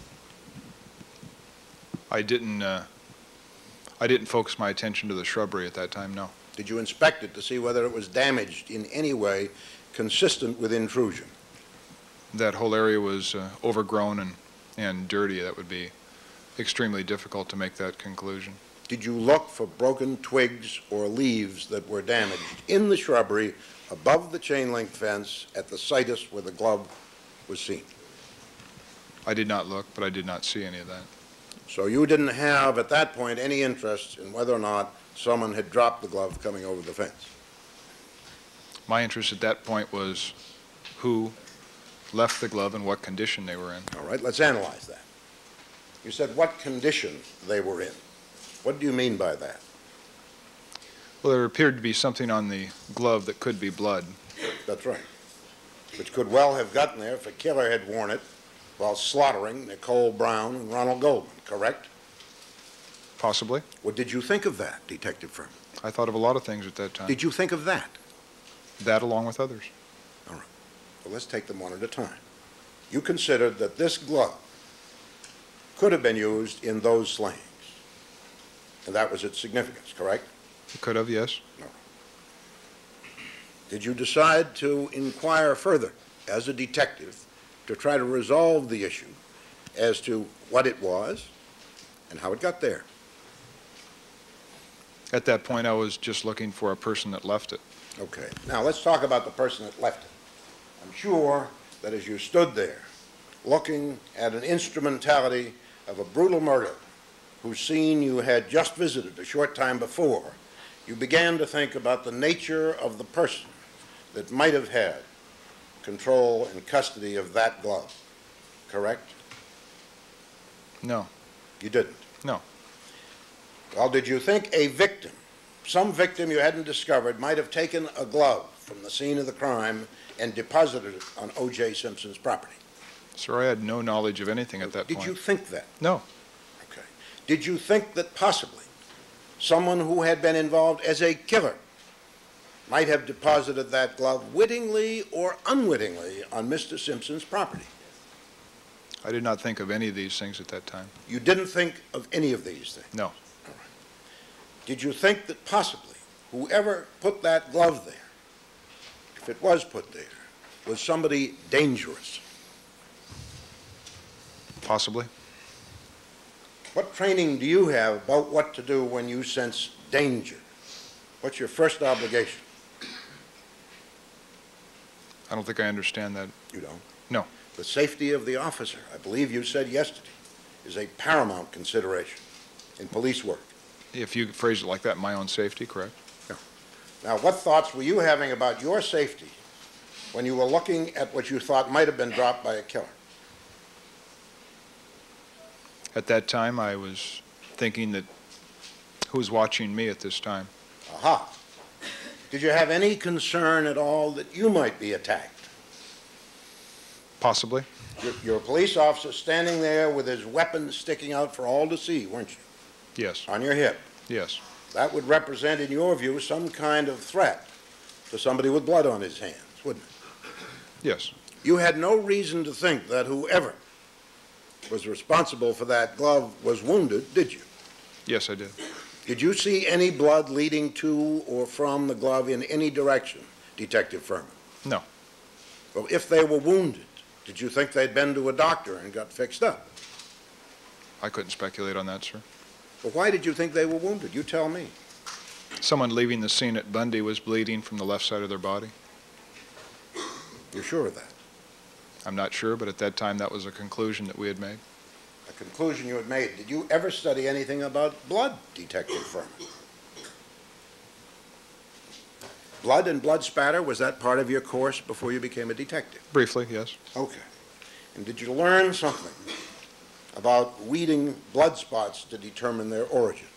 I didn't focus my attention to the shrubbery at that time, no. Did you inspect it to see whether it was damaged in any way consistent with intrusion? That whole area was overgrown and dirty. That would be extremely difficult to make that conclusion. Did you look for broken twigs or leaves that were damaged in the shrubbery above the chain link fence at the situs where the glove was seen? I did not look, but I did not see any of that. So you didn't have at that point any interest in whether or not someone had dropped the glove coming over the fence? My interest at that point was who left the glove and what condition they were in. All right, let's analyze that. You said what condition they were in. What do you mean by that? Well, there appeared to be something on the glove that could be blood. That's right. Which could well have gotten there if a killer had worn it while slaughtering Nicole Brown and Ronald Goldman, correct? Possibly. What did you think of that, Detective Fuhrman? I thought of a lot of things at that time. Did you think of that? That along with others. All right. Well, let's take them one at a time. You considered that this glove could have been used in those slayings, and that was its significance, correct? It could have, yes. No. Did you decide to inquire further as a detective to try to resolve the issue as to what it was and how it got there? At that point, I was just looking for a person that left it. Okay. Now, let's talk about the person that left it. I'm sure that as you stood there looking at an instrumentality of a brutal murder whose scene you had just visited a short time before, you began to think about the nature of the person that might have had control and custody of that glove, correct? No. You didn't? No. Well, did you think a victim, some victim you hadn't discovered, might have taken a glove from the scene of the crime and deposited it on O.J. Simpson's property? Sir, I had no knowledge of anything at that point. Did you think that? No. Okay. Did you think that possibly someone who had been involved as a killer might have deposited that glove wittingly or unwittingly on Mr. Simpson's property? I did not think of any of these things at that time. You didn't think of any of these things? No. Did you think that possibly whoever put that glove there, if it was put there, was somebody dangerous? Possibly. What training do you have about what to do when you sense danger? What's your first obligation? I don't think I understand that. You don't? No. The safety of the officer, I believe you said yesterday, is a paramount consideration in police work. If you phrase it like that, my own safety, correct? Now, what thoughts were you having about your safety when you were looking at what you thought might have been dropped by a killer? At that time, I was thinking that who was watching me at this time? Aha. Did you have any concern at all that you might be attacked? Possibly. You're a police officer standing there with his weapon sticking out for all to see, weren't you? Yes. On your hip. Yes. That would represent, in your view, some kind of threat to somebody with blood on his hands, wouldn't it? Yes. You had no reason to think that whoever was responsible for that glove was wounded, did you? Yes, I did. Did you see any blood leading to or from the glove in any direction, Detective Fuhrman? No. Well, if they were wounded, did you think they'd been to a doctor and got fixed up? I couldn't speculate on that, sir. Well, why did you think they were wounded? You tell me. Someone leaving the scene at Bundy was bleeding from the left side of their body. You're sure of that? I'm not sure, but at that time, that was a conclusion that we had made. A conclusion you had made. Did you ever study anything about blood, Detective Fuhrman? Blood and blood spatter, was that part of your course before you became a detective? Briefly, yes. Okay. And did you learn something about weeding blood spots to determine their origin?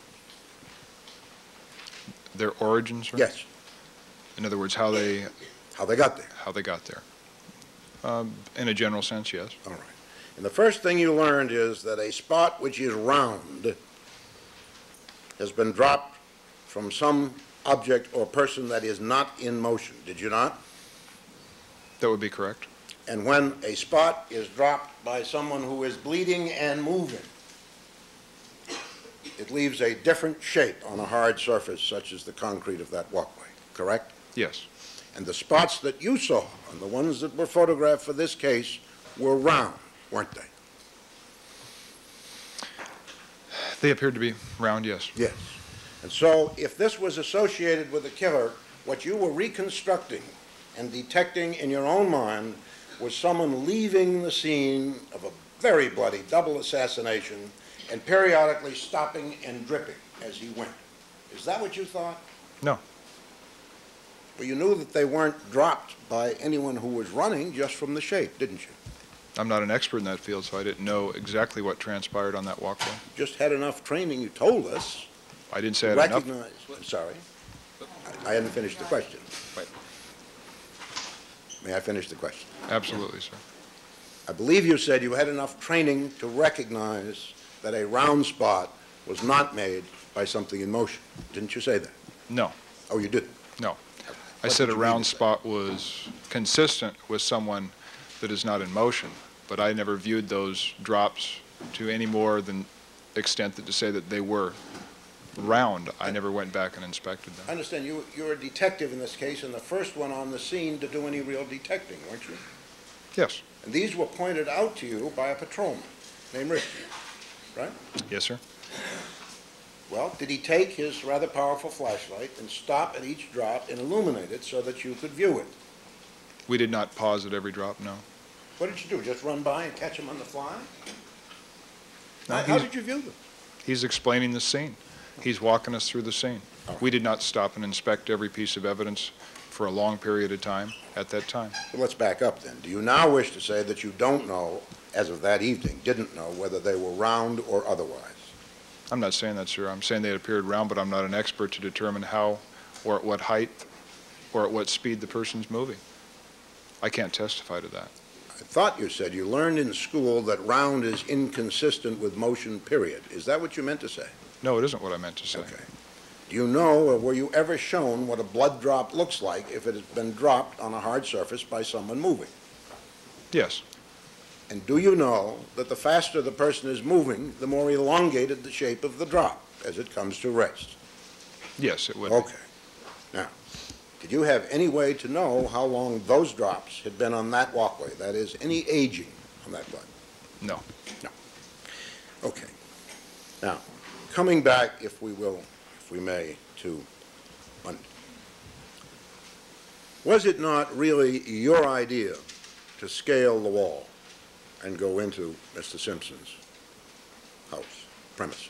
Their origins, sir? Yes. In other words, how they got there? how they got there. In a general sense, yes. All right. And the first thing you learned is that a spot which is round has been dropped from some object or person that is not in motion. Did you not? That would be correct. And when a spot is dropped by someone who is bleeding and moving, it leaves a different shape on a hard surface such as the concrete of that walkway, correct? Yes. And the spots that you saw, and the ones that were photographed for this case, were round, weren't they? They appeared to be round, yes. Yes. And so if this was associated with the killer, what you were reconstructing and detecting in your own mind was someone leaving the scene of a very bloody double assassination and periodically stopping and dripping as he went. Is that what you thought? No. Well, you knew that they weren't dropped by anyone who was running just from the shape, didn't you? I'm not an expert in that field, so I didn't know exactly what transpired on that walkway. Just had enough training, you told us. I didn't say I had enough. Recognize, I'm sorry. I hadn't finished the question. Right. May I finish the question? Absolutely, sir. I believe you said you had enough training to recognize that a round spot was not made by something in motion. Didn't you say that? No. Oh, you didn't? No. I What said did a you mean round to say? spot was consistent with someone that is not in motion, but I never viewed those drops to any more than extent that to say that they were round. I never went back and inspected I them. understand you're a detective in this case, and the first one on the scene to do any real detecting, weren't you? Yes. And these were pointed out to you by a patrolman named Richard, right? Yes, sir. Well, did he take his rather powerful flashlight and stop at each drop and illuminate it so that you could view it? We did not pause at every drop, no. What did you do, just run by and catch them on the fly? No, How did you view them? He's explaining the scene. He's walking us through the scene. We did not stop and inspect every piece of evidence for a long period of time at that time. Well, let's back up then. Do you now wish to say that you don't know, as of that evening, didn't know whether they were round or otherwise? I'm not saying that, sir. I'm saying they appeared round, but I'm not an expert to determine how or at what height or at what speed the person's moving. I can't testify to that. I thought you said you learned in school that round is inconsistent with motion, period. Is that what you meant to say? No, it isn't what I meant to say. Okay. Do you know, or were you ever shown what a blood drop looks like if it has been dropped on a hard surface by someone moving? Yes. And do you know that the faster the person is moving, the more elongated the shape of the drop as it comes to rest? Yes, it would be. Okay. Now, did you have any way to know how long those drops had been on that walkway? That is, any aging on that blood? No. Okay. Now, coming back, if we will, if we may, to Monday. Was it not really your idea to scale the wall and go into Mr. Simpson's house, premise?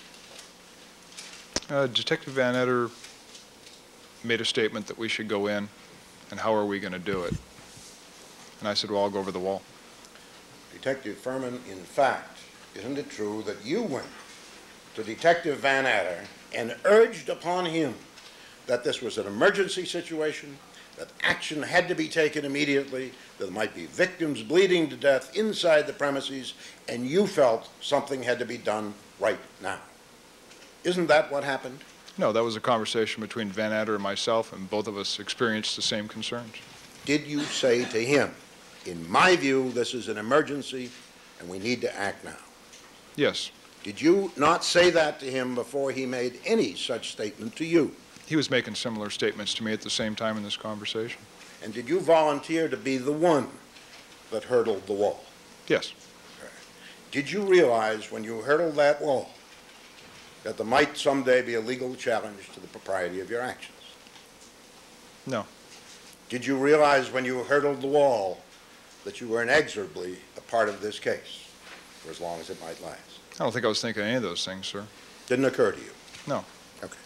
Detective Van Etter made a statement that we should go in, and how are we going to do it? And I said, well, I'll go over the wall. Detective Fuhrman, in fact, isn't it true that you went to Detective Van Etter and urged upon him that this was an emergency situation, that action had to be taken immediately, there might be victims bleeding to death inside the premises, and you felt something had to be done right now? Isn't that what happened? No, that was a conversation between Van Etter and myself, and both of us experienced the same concerns. Did you say to him, in my view, this is an emergency and we need to act now? Yes. Did you not say that to him before he made any such statement to you? He was making similar statements to me at the same time in this conversation. And did you volunteer to be the one that hurdled the wall? Yes. Did you realize when you hurdled that wall that there might someday be a legal challenge to the propriety of your actions? No. Did you realize when you hurdled the wall that you were inexorably a part of this case for as long as it might last? I don't think I was thinking any of those things, sir. Didn't occur to you? No. Okay.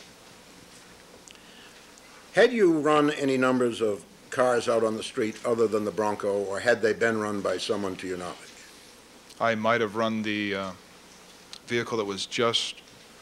Had you run any numbers of cars out on the street other than the Bronco, or had they been run by someone to your knowledge? I might have run the vehicle that was just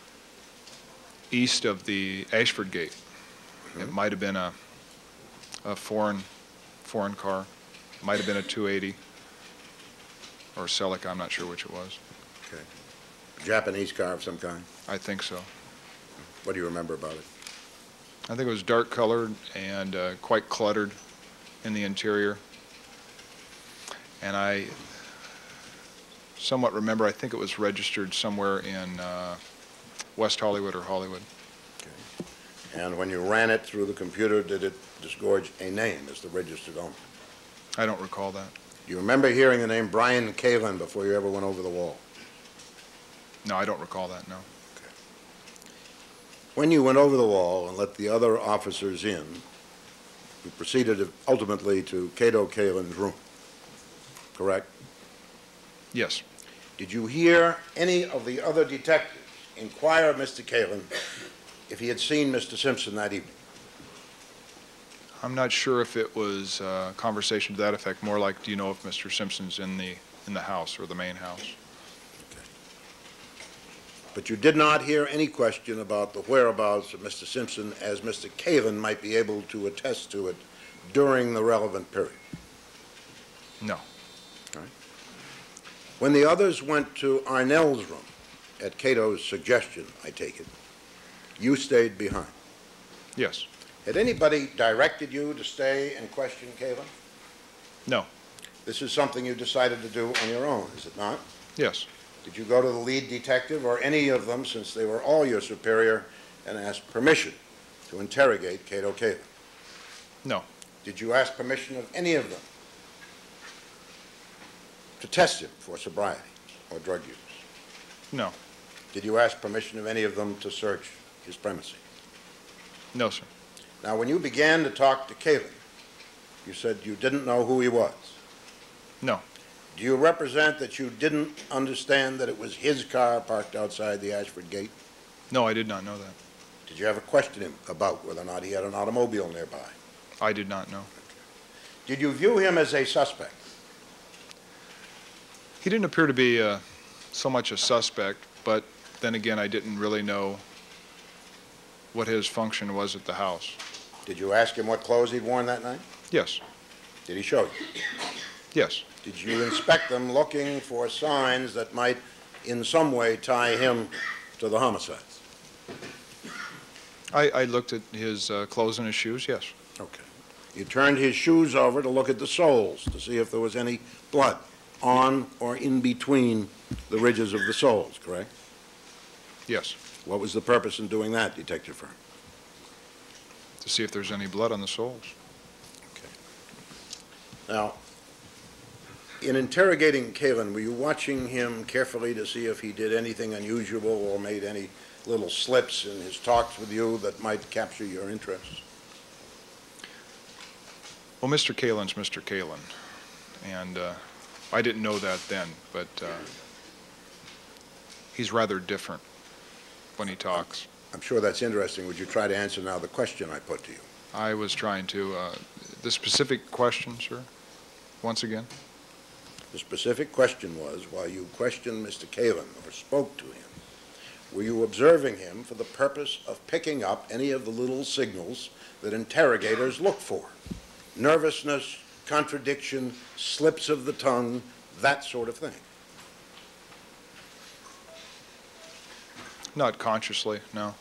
east of the Ashford Gate. It might have been a foreign car. It might have been a 280 or a Celica. I'm not sure which it was. Okay. A Japanese car of some kind? I think so. What do you remember about it? I think it was dark colored and quite cluttered in the interior. And I somewhat remember, I think it was registered somewhere in West Hollywood or Hollywood. Okay. And when you ran it through the computer, did it disgorge a name as the registered owner? I don't recall that. Do you remember hearing the name Brian Kalin before you ever went over the wall? No, I don't recall that, no. When you went over the wall and let the other officers in, you proceeded ultimately to Cato Kalin's room, correct? Yes. Did you hear any of the other detectives inquire of Mr. Kalin if he had seen Mr. Simpson that evening? I'm not sure if it was a conversation to that effect, more like, do you know if Mr. Simpson's in the house or the main house? Okay. But you did not hear any question about the whereabouts of Mr. Simpson, as Mr. Kalin might be able to attest to it during the relevant period? No. All right. When the others went to Arnell's room, at Cato's suggestion, I take it, you stayed behind. Yes. Had anybody directed you to stay and question Kalin? No. This is something you decided to do on your own, is it not? Yes. Did you go to the lead detective or any of them, since they were all your superior, and ask permission to interrogate Cato Kalin? No. Did you ask permission of any of them to test him for sobriety or drug use? No. Did you ask permission of any of them to search his premises? No, sir. Now, when you began to talk to Kalin, you said you didn't know who he was. No. Do you represent that you didn't understand that it was his car parked outside the Ashford Gate? No, I did not know that. Did you ever question him about whether or not he had an automobile nearby? I did not know. Did you view him as a suspect? He didn't appear to be so much a suspect, but then again, I didn't really know what his function was at the house. Did you ask him what clothes he'd worn that night? Yes. Did he show you? Yes. Did you inspect them looking for signs that might in some way tie him to the homicides? I looked at his clothes and his shoes, yes. Okay. You turned his shoes over to look at the soles to see if there was any blood on or in between the ridges of the soles, correct? Yes. What was the purpose in doing that, Detective Fuhrman? To see if there's any blood on the soles. Now, in interrogating Kalin, were you watching him carefully to see if he did anything unusual or made any little slips in his talks with you that might capture your interest? Well, Mr. Kalin's Mr. Kalin, and I didn't know that then, but he's rather different when he talks. I'm sure that's interesting. Would you try to answer now the question I put to you? I was trying to, the specific question, sir, once again? The specific question was, while you questioned Mr. Kalin or spoke to him, were you observing him for the purpose of picking up any of the little signals that interrogators look for? Nervousness, contradiction, slips of the tongue, that sort of thing. Not consciously, no.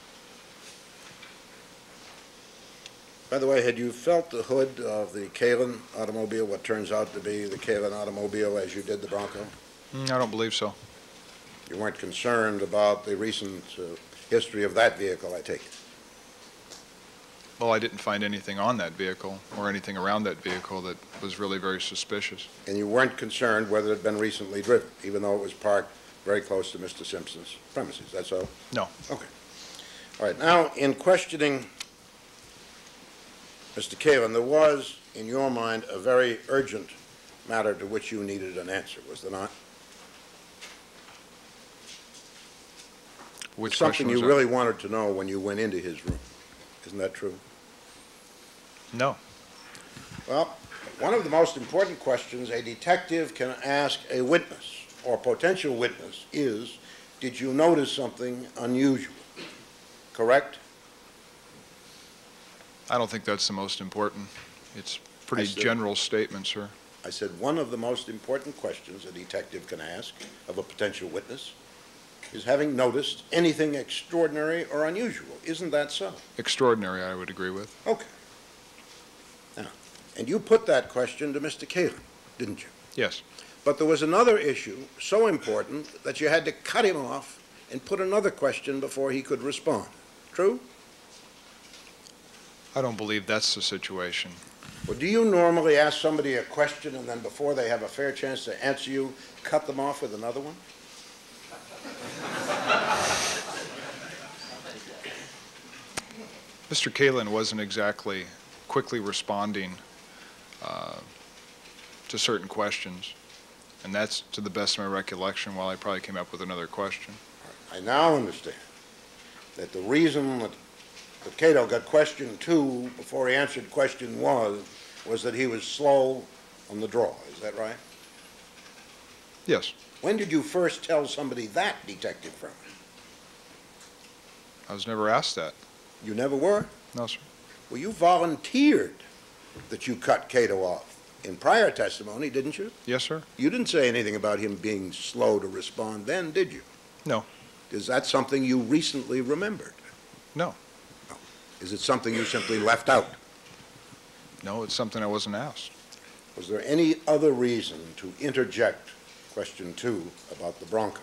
By the way, had you felt the hood of the Kalin automobile, what turns out to be the Kalin automobile, as you did the Bronco? I don't believe so. You weren't concerned about the recent history of that vehicle, I take it? Well, I didn't find anything on that vehicle or anything around that vehicle that was really very suspicious. And you weren't concerned whether it had been recently driven, even though it was parked very close to Mr. Simpson's premises, that's all? No. Okay. All right, now, in questioning Mr. Kalin, there was, in your mind, a very urgent matter to which you needed an answer, was there not? Which Something question was you that? really wanted to know when you went into his room. Isn't that true? No. Well, one of the most important questions a detective can ask a witness or potential witness is, did you notice something unusual? Correct? I don't think that's the most important. It's a pretty general statement, sir. I said one of the most important questions a detective can ask of a potential witness is having noticed anything extraordinary or unusual. Isn't that so? Extraordinary, I would agree with. Okay. Now, and you put that question to Mr. Kalin, didn't you? Yes. But there was another issue so important that you had to cut him off and put another question before he could respond. True? I don't believe that's the situation. Well, do you normally ask somebody a question and then before they have a fair chance to answer you, cut them off with another one? Mr. Kalin wasn't exactly quickly responding to certain questions, and that's to the best of my recollection, while I probably came up with another question. I now understand that the reason that Cato got question 2 before he answered question 1 was that he was slow on the draw. Is that right? Yes. When did you first tell somebody that, Detective Fuhrman? I was never asked that. You never were? No, sir. Well, you volunteered that you cut Cato off in prior testimony, didn't you? Yes, sir. You didn't say anything about him being slow to respond then, did you? No. Is that something you recently remembered? No. Is it something you simply left out? No, it's something I wasn't asked. Was there any other reason to interject question 2 about the Bronco?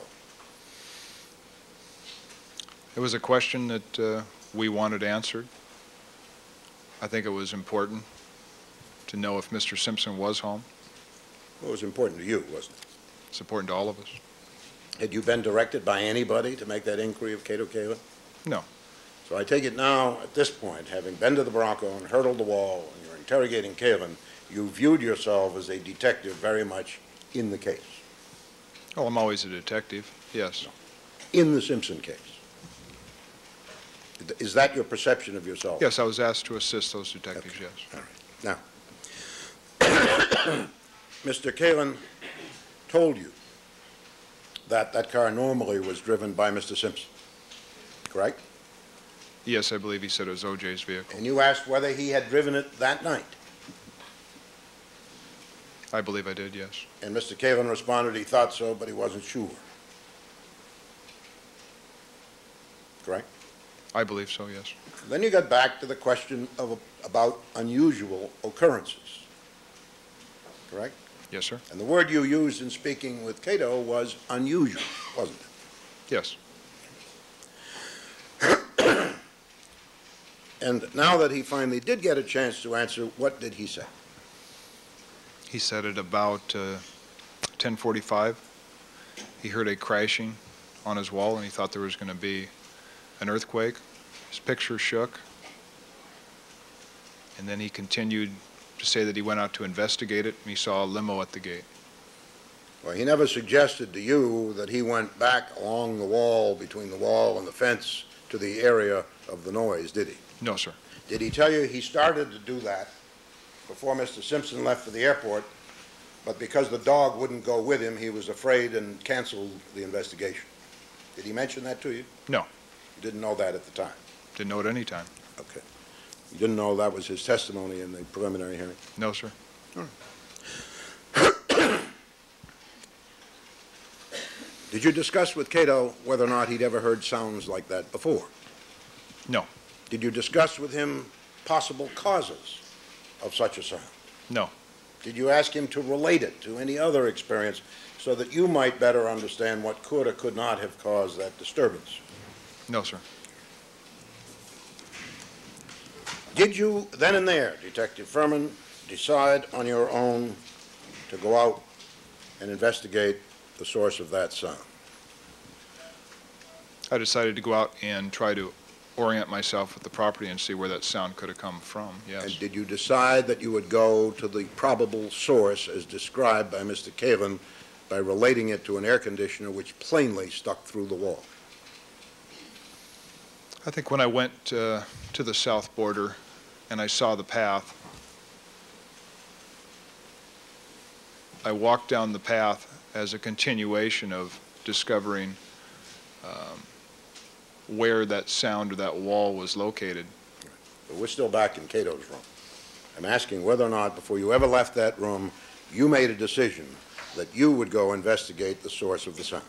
It was a question that we wanted answered. I think it was important to know if Mr. Simpson was home. Well, it was important to you, wasn't it? It's important to all of us. Had you been directed by anybody to make that inquiry of Cato Kalin? No. So I take it now, at this point, having been to the Bronco and hurdled the wall and you're interrogating Kalin, you viewed yourself as a detective very much in the case. Oh, I'm always a detective, yes. In the Simpson case. Is that your perception of yourself? Yes, I was asked to assist those detectives, Okay. yes. All right. Now, Mr. Kalin told you that that car normally was driven by Mr. Simpson, correct? Yes, I believe he said it was O.J.'s vehicle. And you asked whether he had driven it that night. I believe I did, yes. And Mr. Kalin responded he thought so, but he wasn't sure. Correct? I believe so, yes. Then you got back to the question about unusual occurrences. Correct? Yes, sir. And the word you used in speaking with Cato was unusual, wasn't it? Yes. And now that he finally did get a chance to answer, what did he say? He said at about 10:45, he heard a crashing on his wall, and he thought there was going to be an earthquake. His picture shook. And then he continued to say that he went out to investigate it, and he saw a limo at the gate. Well, he never suggested to you that he went back along the wall, between the wall and the fence, to the area of the noise, did he? No, sir. Did he tell you he started to do that before Mr. Simpson left for the airport, but because the dog wouldn't go with him, he was afraid and canceled the investigation? Did he mention that to you? No. You didn't know that at the time? Didn't know at any time. Okay. You didn't know that was his testimony in the preliminary hearing? No, sir. Did you discuss with Cato whether or not he'd ever heard sounds like that before? No. Did you discuss with him possible causes of such a sound? No. Did you ask him to relate it to any other experience so that you might better understand what could or could not have caused that disturbance? No, sir. Did you, then and there, Detective Fuhrman, decide on your own to go out and investigate the source of that sound? I decided to go out and try to orient myself with the property and see where that sound could have come from, yes. And did you decide that you would go to the probable source as described by Mr. Kalin by relating it to an air conditioner which plainly stuck through the wall? I think when I went to the south border and I saw the path, I walked down the path as a continuation of discovering where that sound or that wall was located. But we're still back in Cato's room. I'm asking whether or not, before you ever left that room, you made a decision that you would go investigate the source of the sound.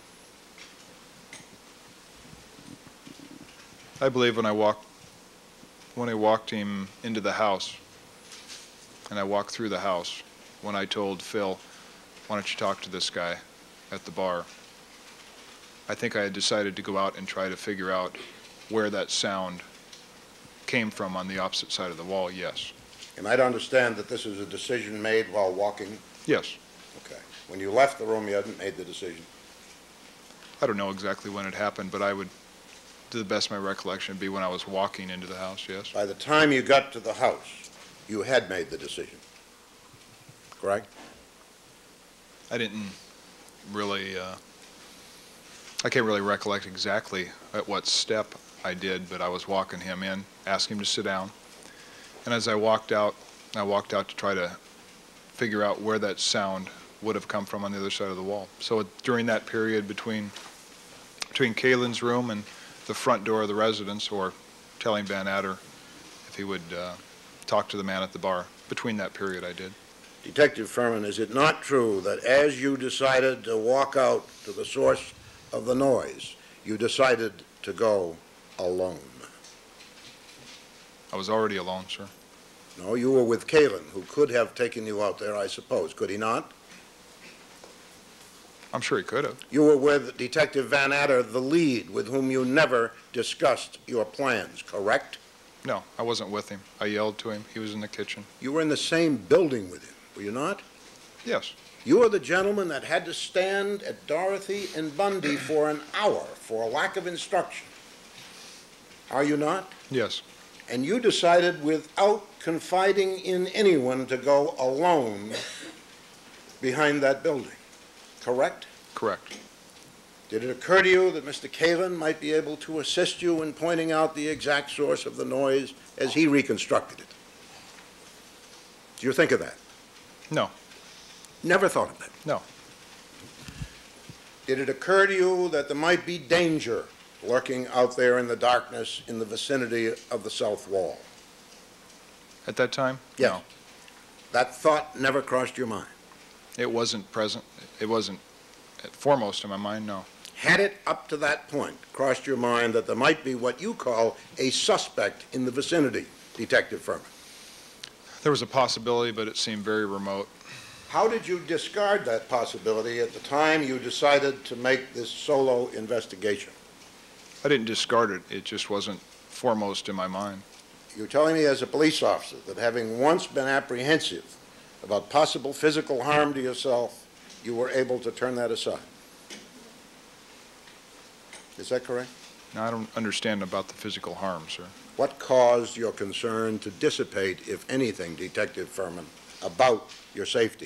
I believe when I walked him into the house, and I walked through the house, when I told Phil, why don't you talk to this guy at the bar, I think I had decided to go out and try to figure out where that sound came from on the opposite side of the wall, yes. And I'd understand that this is a decision made while walking? Yes. Okay. When you left the room, you hadn't made the decision? I don't know exactly when it happened, but I would, to the best of my recollection, be when I was walking into the house, yes. By the time you got to the house, you had made the decision, correct? I didn't really, I can't really recollect exactly at what step I did, but I was walking him in, asked him to sit down. And as I walked out to try to figure out where that sound would have come from on the other side of the wall. So during that period between Kalen's room and the front door of the residence, or telling Van Adder if he would talk to the man at the bar, between that period I did. Detective Fuhrman, is it not true that as you decided to walk out to the source of the noise, you decided to go alone? I was already alone, sir. No, you were with Kalen, who could have taken you out there, I suppose. Could he not? I'm sure he could have. You were with Detective Van Adder, the lead, with whom you never discussed your plans, correct? No, I wasn't with him. I yelled to him. He was in the kitchen. You were in the same building with him, were you not? Yes. You were the gentleman that had to stand at Dorothy and Bundy for an hour for a lack of instruction. Are you not? Yes. And you decided, without confiding in anyone, to go alone behind that building, correct? Correct. Did it occur to you that Mr. Kalen might be able to assist you in pointing out the exact source of the noise as he reconstructed it? Do you think of that? No. Never thought of that? No. Did it occur to you that there might be danger lurking out there in the darkness in the vicinity of the south wall? At that time? Yes. No. That thought never crossed your mind? It wasn't present. It wasn't foremost in my mind, no. Had it, up to that point, crossed your mind that there might be what you call a suspect in the vicinity, Detective Fuhrman? There was a possibility, but it seemed very remote. How did you discard that possibility at the time you decided to make this solo investigation? I didn't discard it. It just wasn't foremost in my mind. you're telling me as a police officer that having once been apprehensive about possible physical harm to yourself, you were able to turn that aside. Is that correct? Now, I don't understand about the physical harm, sir. What caused your concern to dissipate, if anything, Detective Fuhrman, about your safety?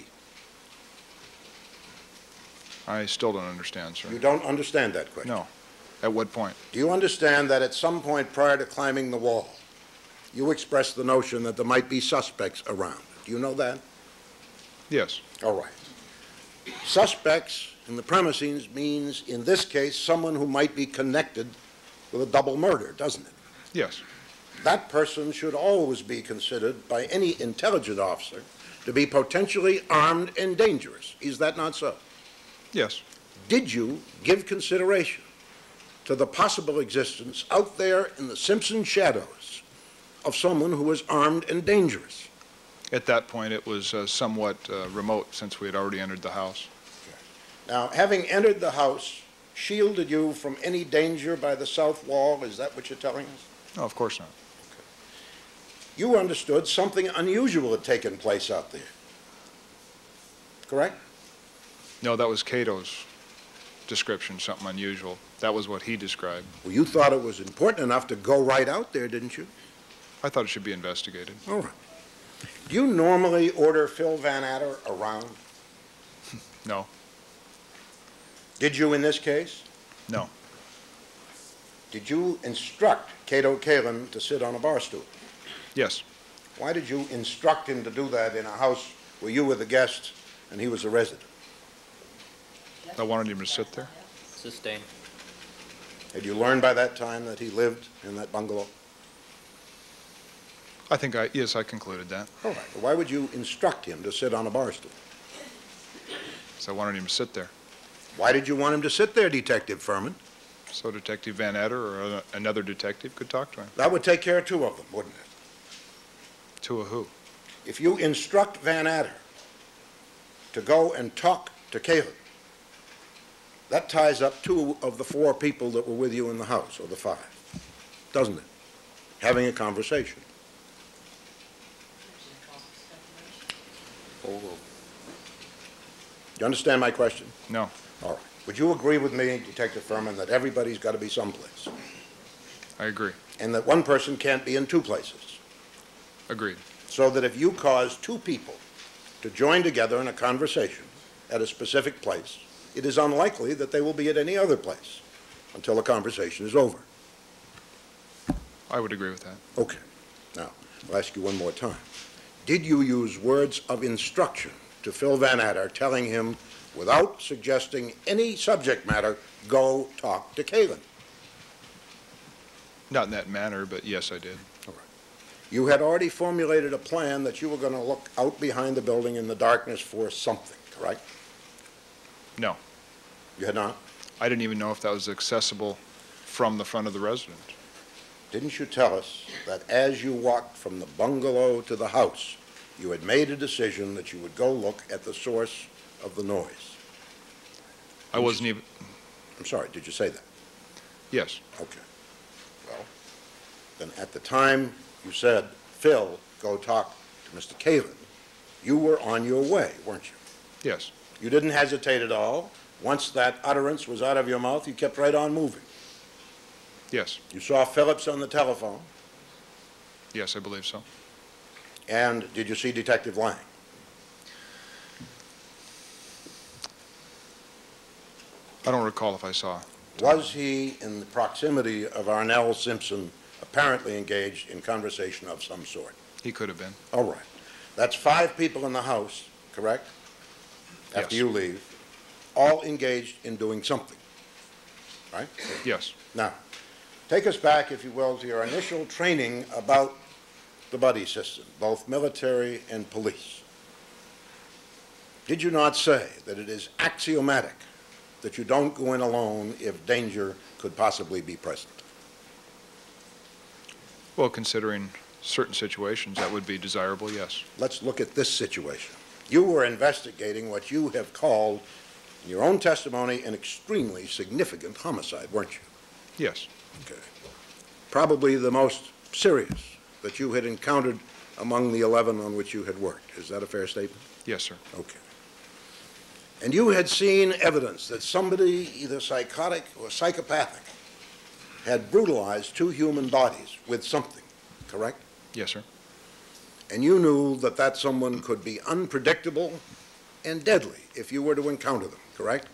I still don't understand, sir. You don't understand that question? No. At what point? Do you understand that at some point prior to climbing the wall, you expressed the notion that there might be suspects around? Do you know that? Yes. All right. Suspects in the premises means, in this case, someone who might be connected with a double murder, doesn't it? Yes. That person should always be considered by any intelligent officer to be potentially armed and dangerous. Is that not so? Yes. Did you give consideration to the possible existence out there in the Simpson shadows of someone who was armed and dangerous? At that point, it was somewhat remote since we had already entered the house. Now, having entered the house, shielded you from any danger by the south wall, is that what you're telling us? No, of course not. You understood something unusual had taken place out there, correct? No, that was Cato's description, something unusual. That was what he described. Well, you thought it was important enough to go right out there, didn't you? I thought it should be investigated. All right. Do you normally order Phil Van Adder around? No. Did you in this case? No. Did you instruct Cato Kalin to sit on a bar stool? Yes. Why did you instruct him to do that in a house where you were the guest and he was a resident? I wanted him to sit there. Sustained. Had you learned by that time that he lived in that bungalow? Yes, I concluded that. All right. Why would you instruct him to sit on a bar stool? So I wanted him to sit there. Why did you want him to sit there, Detective Fuhrman? So Detective Van Adder or another detective could talk to him. That would take care of two of them, wouldn't it? Two of who? If you instruct Van Adder to go and talk to Kalin, that ties up two of the four people that were with you in the house, or the five, doesn't it? Having a conversation. You understand my question? No. All right. Would you agree with me, Detective Fuhrman, that everybody's got to be someplace, I agree. and that one person can't be in two places? Agreed. So that if you cause two people to join together in a conversation at a specific place, it is unlikely that they will be at any other place until the conversation is over. I would agree with that. Okay. Now, I'll ask you one more time. Did you use words of instruction to Phil Van Adder, telling him, without suggesting any subject matter, go talk to Kalin? Not in that manner, but yes, I did. All right. You had already formulated a plan that you were going to look out behind the building in the darkness for something, correct? No. You had not? I didn't even know if that was accessible from the front of the residence. Didn't you tell us that as you walked from the bungalow to the house, you had made a decision that you would go look at the source of the noise? I wasn't even... I'm sorry, did you say that? Yes. Okay. Well, then at the time you said, Phil, go talk to Mr. Kalin, you were on your way, weren't you? Yes. You didn't hesitate at all. Once that utterance was out of your mouth, you kept right on moving. Yes. You saw Phillips on the telephone, Yes, I believe so. and did you see Detective Lang? I don't recall if I saw. Was he in the proximity of Arnell Simpson, apparently engaged in conversation of some sort? He could have been. All right. That's five people in the house, correct? After Yes. you leave, all engaged in doing something, right? Yes. Now, take us back, if you will, to your initial training about the buddy system, both military and police. Did you not say that it is axiomatic that you don't go in alone if danger could possibly be present? Well, considering certain situations, that would be desirable, yes. Let's look at this situation. You were investigating what you have called, in your own testimony, an extremely significant homicide, weren't you? Yes. Okay. Probably the most serious that you had encountered among the 11 on which you had worked. Is that a fair statement? Yes, sir. Okay. And you had seen evidence that somebody, either psychotic or psychopathic, had brutalized 2 human bodies with something, correct? Yes, sir. And you knew that that someone could be unpredictable and deadly if you were to encounter them, correct?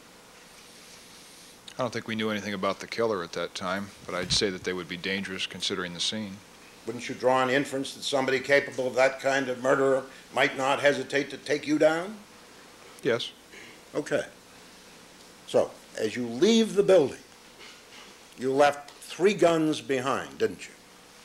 I don't think we knew anything about the killer at that time, but I'd say that they would be dangerous considering the scene. Wouldn't you draw an inference that somebody capable of that kind of murder might not hesitate to take you down? Yes. Okay. So, as you leave the building, you left 3 guns behind, didn't you?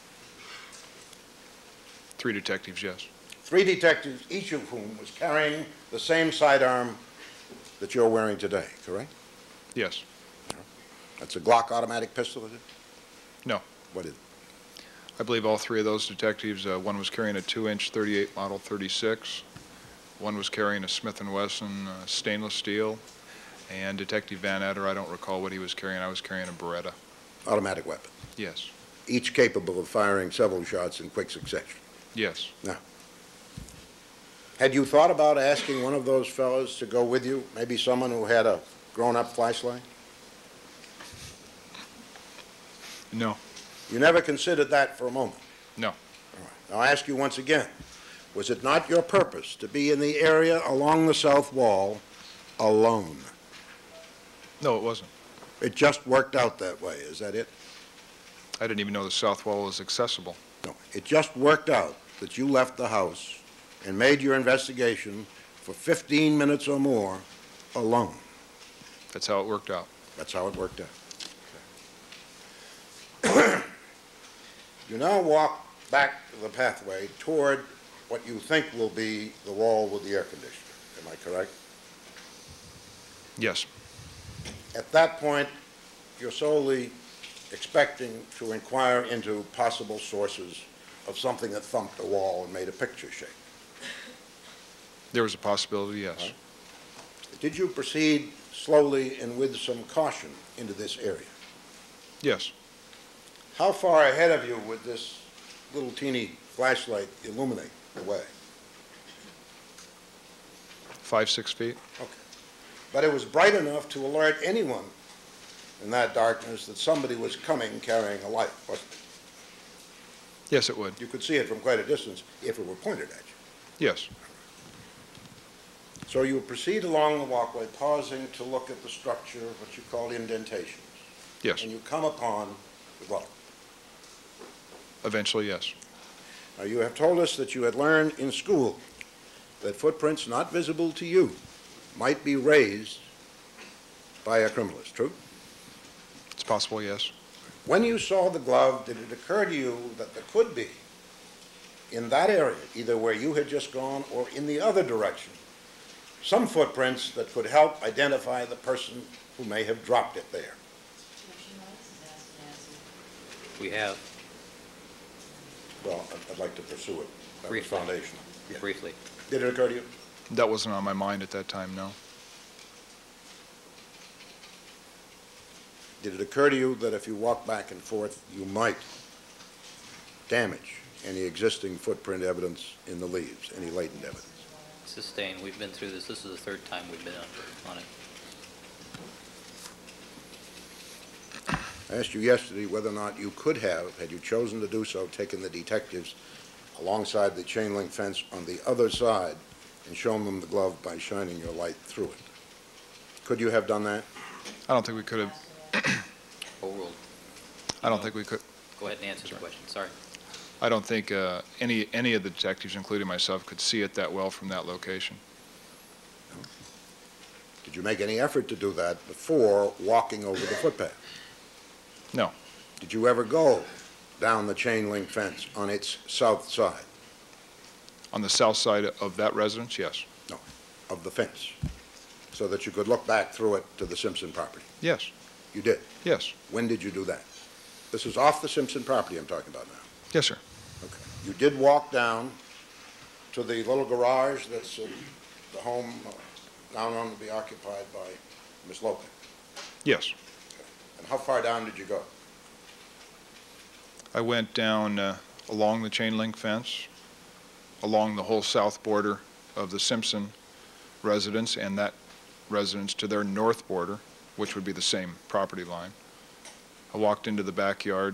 3 detectives, yes. 3 detectives, each of whom was carrying the same sidearm that you're wearing today, correct? Yes. That's a Glock automatic pistol, is it? No. What is it? I believe all 3 of those detectives, one was carrying a 2-inch .38 model 36, one was carrying a Smith & Wesson stainless steel, and Detective Van Etter, I don't recall what he was carrying. I was carrying a Beretta. Automatic weapon. Yes. Each capable of firing several shots in quick succession. Yes. Now, had you thought about asking one of those fellows to go with you, maybe someone who had a grown-up flashlight? No. You never considered that for a moment? No. All right. I'll ask you once again, was it not your purpose to be in the area along the south wall alone? No, it wasn't. It just worked out that way, is that it? I didn't even know the south wall was accessible. No, it just worked out that you left the house and made your investigation for 15 minutes or more alone. That's how it worked out. That's how it worked out. You now walk back to the pathway toward what you think will be the wall with the air conditioner. Am I correct? Yes. At that point, you're solely expecting to inquire into possible sources of something that thumped the wall and made a picture shake. There was a possibility, yes. Did you proceed slowly and with some caution into this area? Yes. How far ahead of you would this little teeny flashlight illuminate the way? 5, 6 feet? Okay. But it was bright enough to alert anyone in that darkness that somebody was coming carrying a light, wasn't it? Yes, it would. You could see it from quite a distance if it were pointed at you. Yes. So you proceed along the walkway, pausing to look at the structure, what you call indentations. Yes. And you come upon the glove. Eventually, yes. Now, you have told us that you had learned in school that footprints not visible to you might be raised by a criminalist, true? It's possible, yes. When you saw the glove, did it occur to you that there could be, in that area, either where you had just gone or in the other direction, some footprints that could help identify the person who may have dropped it there? We have, Well, I'd like to pursue it. That was Briefly. foundational. Yeah. briefly. Did it occur to you? That wasn't on my mind at that time, no. Did it occur to you that if you walk back and forth, you might damage any existing footprint evidence in the leaves, any latent evidence? Sustained. We've been through this. This is the 3rd time we've been on it. I asked you yesterday whether or not you could have, had you chosen to do so, taken the detectives alongside the chain link fence on the other side and shown them the glove by shining your light through it. Could you have done that? I don't think we could have. Overruled. I don't think we could. Go ahead and answer the question. Sorry. I don't think any of the detectives, including myself, could see it that well from that location. Did you make any effort to do that before walking over the footpath? No. Did you ever go down the chain link fence on its south side? On the south side of that residence, yes. No, of the fence, so that you could look back through it to the Simpson property? Yes. You did? Yes. When did you do that? This is off the Simpson property I'm talking about now. Yes, sir. Okay. You did walk down to the little garage that's the home down on to be occupied by Miss Lopez? Yes. And how far down did you go? I went down along the chain link fence, along the whole south border of the Simpson residence and that residence to their north border, which would be the same property line. I walked into the backyard.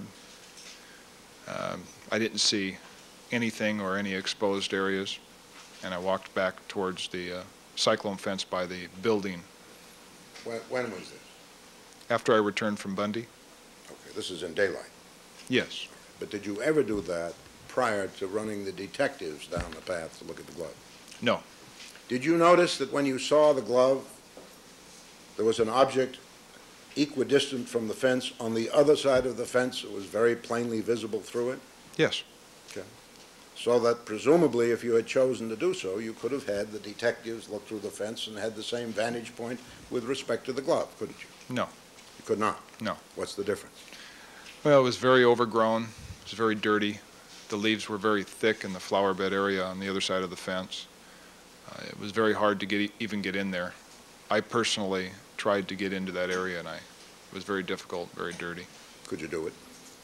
I didn't see anything or any exposed areas, and I walked back towards the cyclone fence by the building. When was this? After I returned from Bundy? Okay, this is in daylight. Yes. But did you ever do that prior to running the detectives down the path to look at the glove? No. Did you notice that when you saw the glove, there was an object equidistant from the fence on the other side of the fence? It was very plainly visible through it? Yes. Okay. So that presumably, if you had chosen to do so, you could have had the detectives look through the fence and had the same vantage point with respect to the glove, couldn't you? No. You could not? No. What's the difference? Well, it was very overgrown. It was very dirty. The leaves were very thick in the flower bed area on the other side of the fence. It was very hard to even get in there. I personally tried to get into that area, and it was very difficult, very dirty. Could you do it?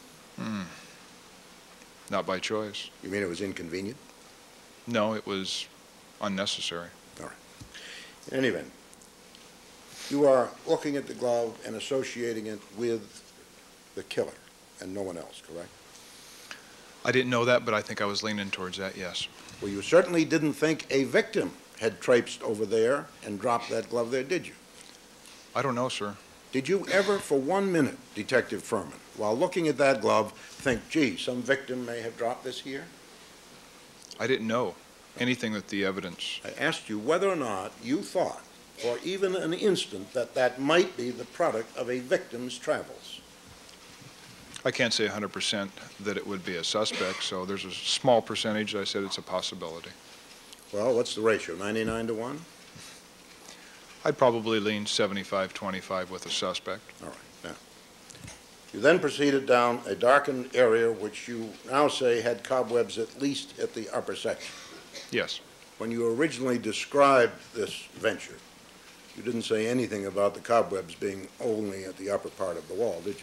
Not by choice. You mean it was inconvenient? No, it was unnecessary. All right. In any event, you are looking at the glove and associating it with the killer and no one else, correct? I didn't know that, but I think I was leaning towards that, yes. Well, you certainly didn't think a victim had traipsed over there and dropped that glove there, did you? I don't know, sir. Did you ever, for 1 minute, Detective Fuhrman, while looking at that glove, think, gee, some victim may have dropped this here? I didn't know anything that the evidence... I asked you whether or not you thought, for even an instant, that that might be the product of a victim's travels. I can't say 100% that it would be a suspect, so there's a small percentage I said it's a possibility. Well, what's the ratio, 99 to 1? I'd probably lean 75-25 with a suspect. All right. Now, you then proceeded down a darkened area which you now say had cobwebs at least at the upper section. Yes. When you originally described this venture, you didn't say anything about the cobwebs being only at the upper part of the wall, did you?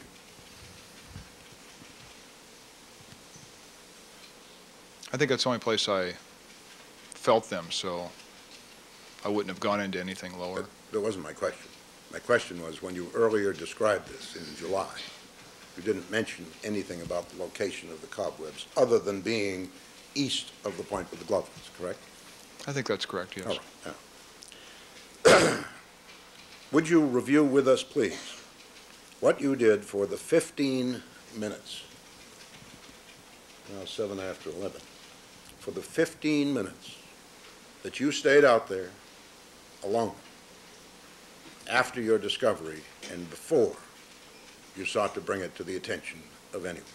I think that's the only place I felt them, so I wouldn't have gone into anything lower. That wasn't my question. My question was, when you earlier described this in July, you didn't mention anything about the location of the cobwebs other than being east of the point where the glove is, correct? I think that's correct, yes. All right. Now, would you review with us, please, what you did for the 15 minutes, now 7 after 11, for the 15 minutes that you stayed out there alone after your discovery and before you sought to bring it to the attention of anyone?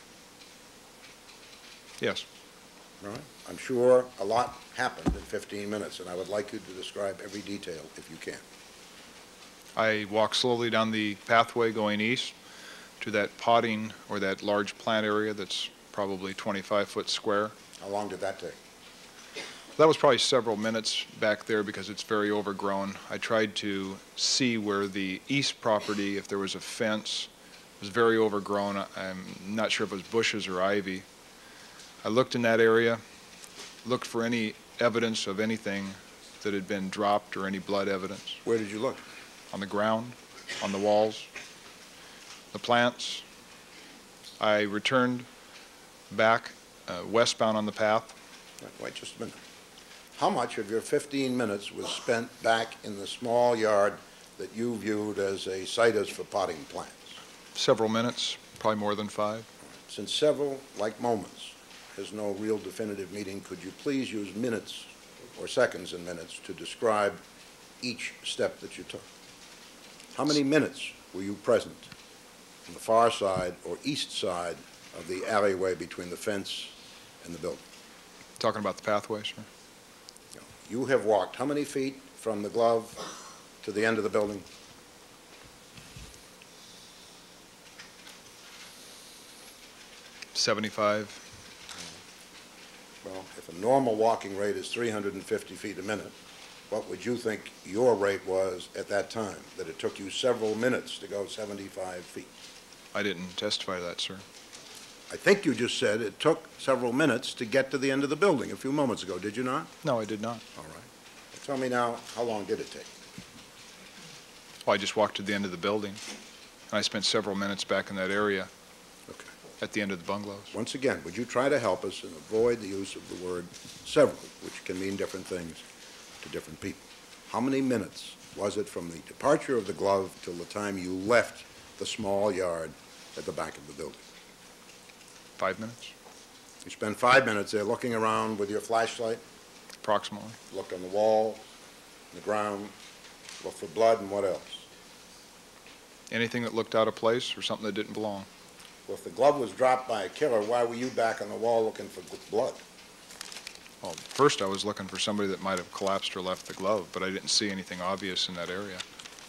Yes. All right? I'm sure a lot happened in 15 minutes, and I would like you to describe every detail if you can. I walked slowly down the pathway going east to that potting or that large plant area that's probably 25-foot square. How long did that take? That was probably several minutes back there because it's very overgrown. I tried to see where the east property, if there was a fence, was very overgrown. I'm not sure if it was bushes or ivy. I looked in that area, looked for any evidence of anything that had been dropped or any blood evidence. Where did you look? On the ground, on the walls, the plants. I returned back westbound on the path. Wait just a minute. How much of your 15 minutes was spent back in the small yard that you viewed as a situs for potting plants? Several minutes, probably more than 5. Since several, like moments, has no real definitive meaning, could you please use minutes or seconds and minutes to describe each step that you took? How many minutes were you present on the far side or east side of the alleyway between the fence and the building? Talking about the pathway, sir? You have walked how many feet from the glove to the end of the building? $75. Well, if a normal walking rate is 350 feet a minute, what would you think your rate was at that time, that it took you several minutes to go 75 feet? I didn't testify to that, sir. I think you just said it took several minutes to get to the end of the building a few moments ago, did you not? No, I did not. All right. Tell me now, how long did it take? Well, I just walked to the end of the building, and I spent several minutes back in that area Okay. at the end of the bungalows. Once again, would you try to help us and avoid the use of the word several, which can mean different things to different people? How many minutes was it from the departure of the glove till the time you left the small yard at the back of the building? 5 minutes, You spent 5 minutes there looking around with your flashlight, approximately. look on the wall, the ground, look for blood, and what else? Anything that looked out of place or something that didn't belong. Well, if the glove was dropped by a killer, why were you back on the wall looking for blood? Well, first I was looking for somebody that might have collapsed or left the glove, but I didn't see anything obvious in that area.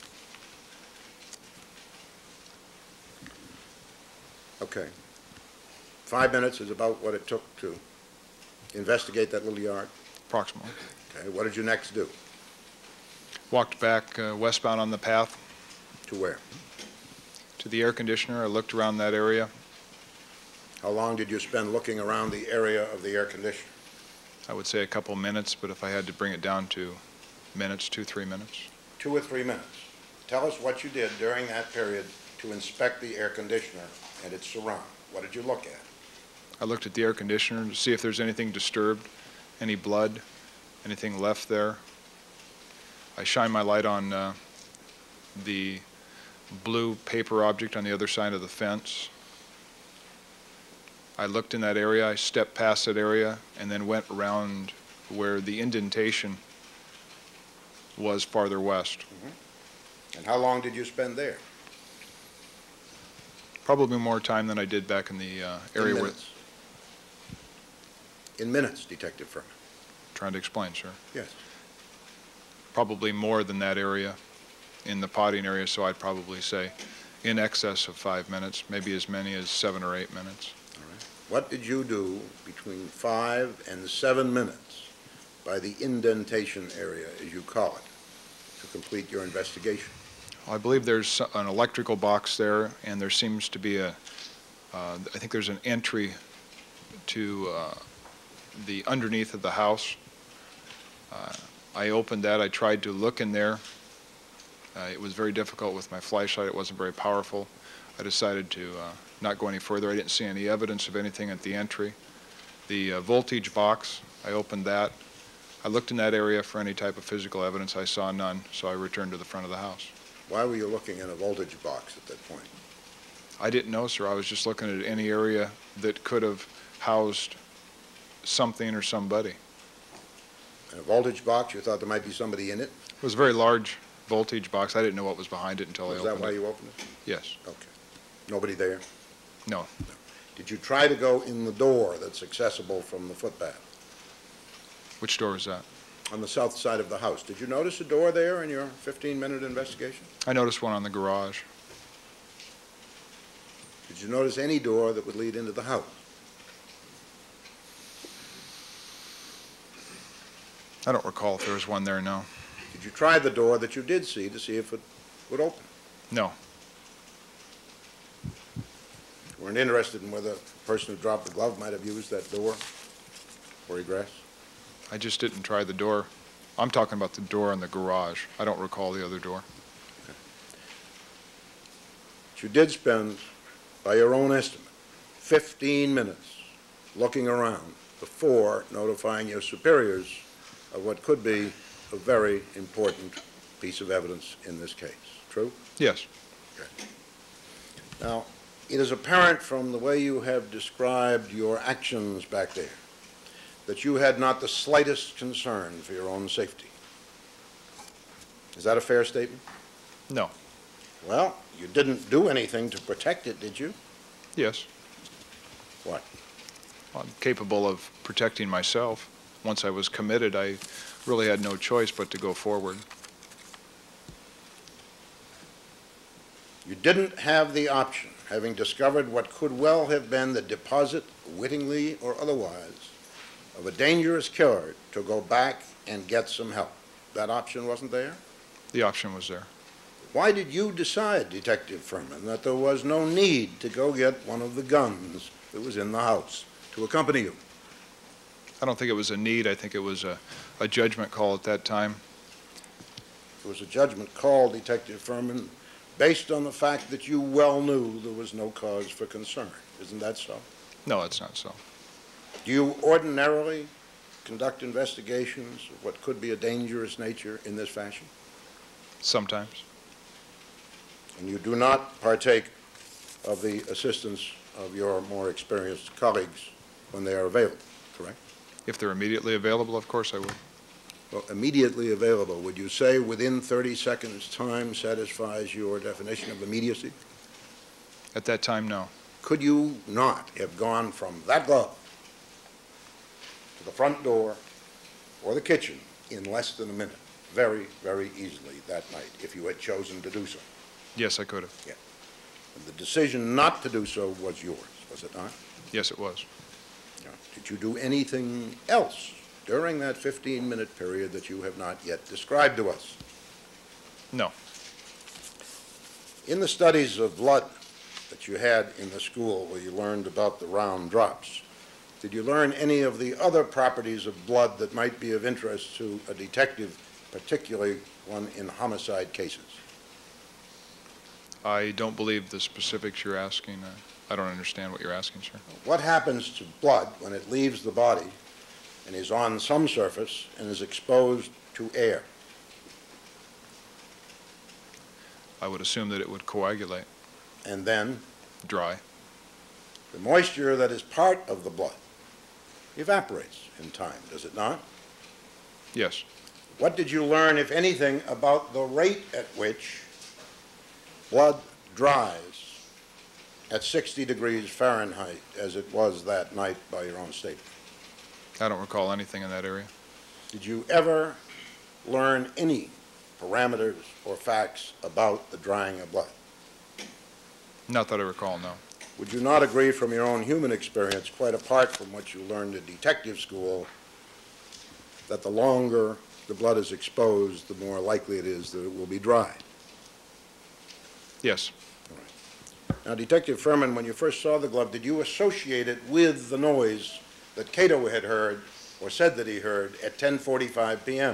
Okay. 5 minutes is about what it took to investigate that little yard. Approximately. Okay, what did you next do? Walked back westbound on the path To where? to the air conditioner. I looked around that area. How long did you spend looking around the area of the air conditioner? I would say a couple minutes, but if I had to bring it down to minutes, 2-3 minutes. 2 or 3 minutes. Tell us what you did during that period to inspect the air conditioner and its surround. What did you look at? I looked at the air conditioner to see if there's anything disturbed, any blood, anything left there. I shined my light on the blue paper object on the other side of the fence. I looked in that area, I stepped past that area, and then went around where the indentation was farther west. And how long did you spend there? Probably more time than I did back in the area In where... minutes. In minutes, Detective Fuhrman. Trying to explain, sir. Yes. Probably more than that area in the potting area, so I'd probably say in excess of 5 minutes, maybe as many as 7 or 8 minutes. All right. What did you do between 5 and 7 minutes by the indentation area, as you call it, to complete your investigation? I believe there's an electrical box there, and there seems to be I think there's an entry to the underneath of the house. I opened that. I tried to look in there. It was very difficult with my flashlight. It wasn't very powerful. I decided to not go any further. I didn't see any evidence of anything at the entry. The voltage box, I opened that. I looked in that area for any type of physical evidence. I saw none, so I returned to the front of the house. Why were you looking in a voltage box at that point? I didn't know, sir. I was just looking at any area that could have housed something or somebody. In a voltage box, you thought there might be somebody in it? It was a very large voltage box. I didn't know what was behind it until I Was opened that why it. you opened it? Yes. Okay. Nobody there? No. Did you try to go in the door that's accessible from the footpath Which door is that? on the south side of the house? Did you notice a door there in your 15-minute investigation? I noticed one on the garage. Did you notice any door that would lead into the house? I don't recall if there was one there, no. Did you try the door that you did see to see if it would open? No. You weren't interested in whether the person who dropped the glove might have used that door for egress? I just didn't try the door. I'm talking about the door in the garage. I don't recall the other door. But you did spend, by your own estimate, 15 minutes looking around before notifying your superiors of what could be a very important piece of evidence in this case. True? Yes. Now, it is apparent from the way you have described your actions back there that you had not the slightest concern for your own safety. Is that a fair statement? No. Well, you didn't do anything to protect it, did you? Yes. What? I'm capable of protecting myself. Once I was committed, I really had no choice but to go forward. You didn't have the option, having discovered what could well have been the deposit, wittingly or otherwise, of a dangerous killer, to go back and get some help. That option wasn't there? The option was there. Why did you decide, Detective Fuhrman, that there was no need to go get one of the guns that was in the house to accompany you? I don't think it was a need. I think it was a judgment call at that time. It was a judgment call, Detective Fuhrman, based on the fact that you well knew there was no cause for concern. Isn't that so? No, it's not so. Do you ordinarily conduct investigations of what could be a dangerous nature in this fashion? Sometimes. And you do not partake of the assistance of your more experienced colleagues when they are available, correct? If they're immediately available, of course I will. Well, immediately available, would you say within 30 seconds time satisfies your definition of immediacy? At that time, no. Could you not have gone from that glove to the front door or the kitchen in less than a minute, very, very easily that night, if you had chosen to do so? Yes, I could have. Yeah. And the decision not to do so was yours, was it not? Yes, it was. Yeah. Did you do anything else during that 15-minute period that you have not yet described to us? No. In the studies of blood that you had in the school where you learned about the round drops, did you learn any of the other properties of blood that might be of interest to a detective, particularly one in homicide cases? I don't believe the specifics you're asking. I don't understand what you're asking, sir. What happens to blood when it leaves the body and is on some surface and is exposed to air? I would assume that it would coagulate, And then dry. the moisture that is part of the blood evaporates in time, does it not? Yes. What did you learn, if anything, about the rate at which blood dries at 60 degrees Fahrenheit as it was that night by your own statement? I don't recall anything in that area. Did you ever learn any parameters or facts about the drying of blood? Not that I recall, no. Would you not agree from your own human experience, quite apart from what you learned at detective school, that the longer the blood is exposed, the more likely it is that it will be dry? Yes. Now, Detective Fuhrman, when you first saw the glove, did you associate it with the noise that Cato had heard or said that he heard at 10:45 p.m.?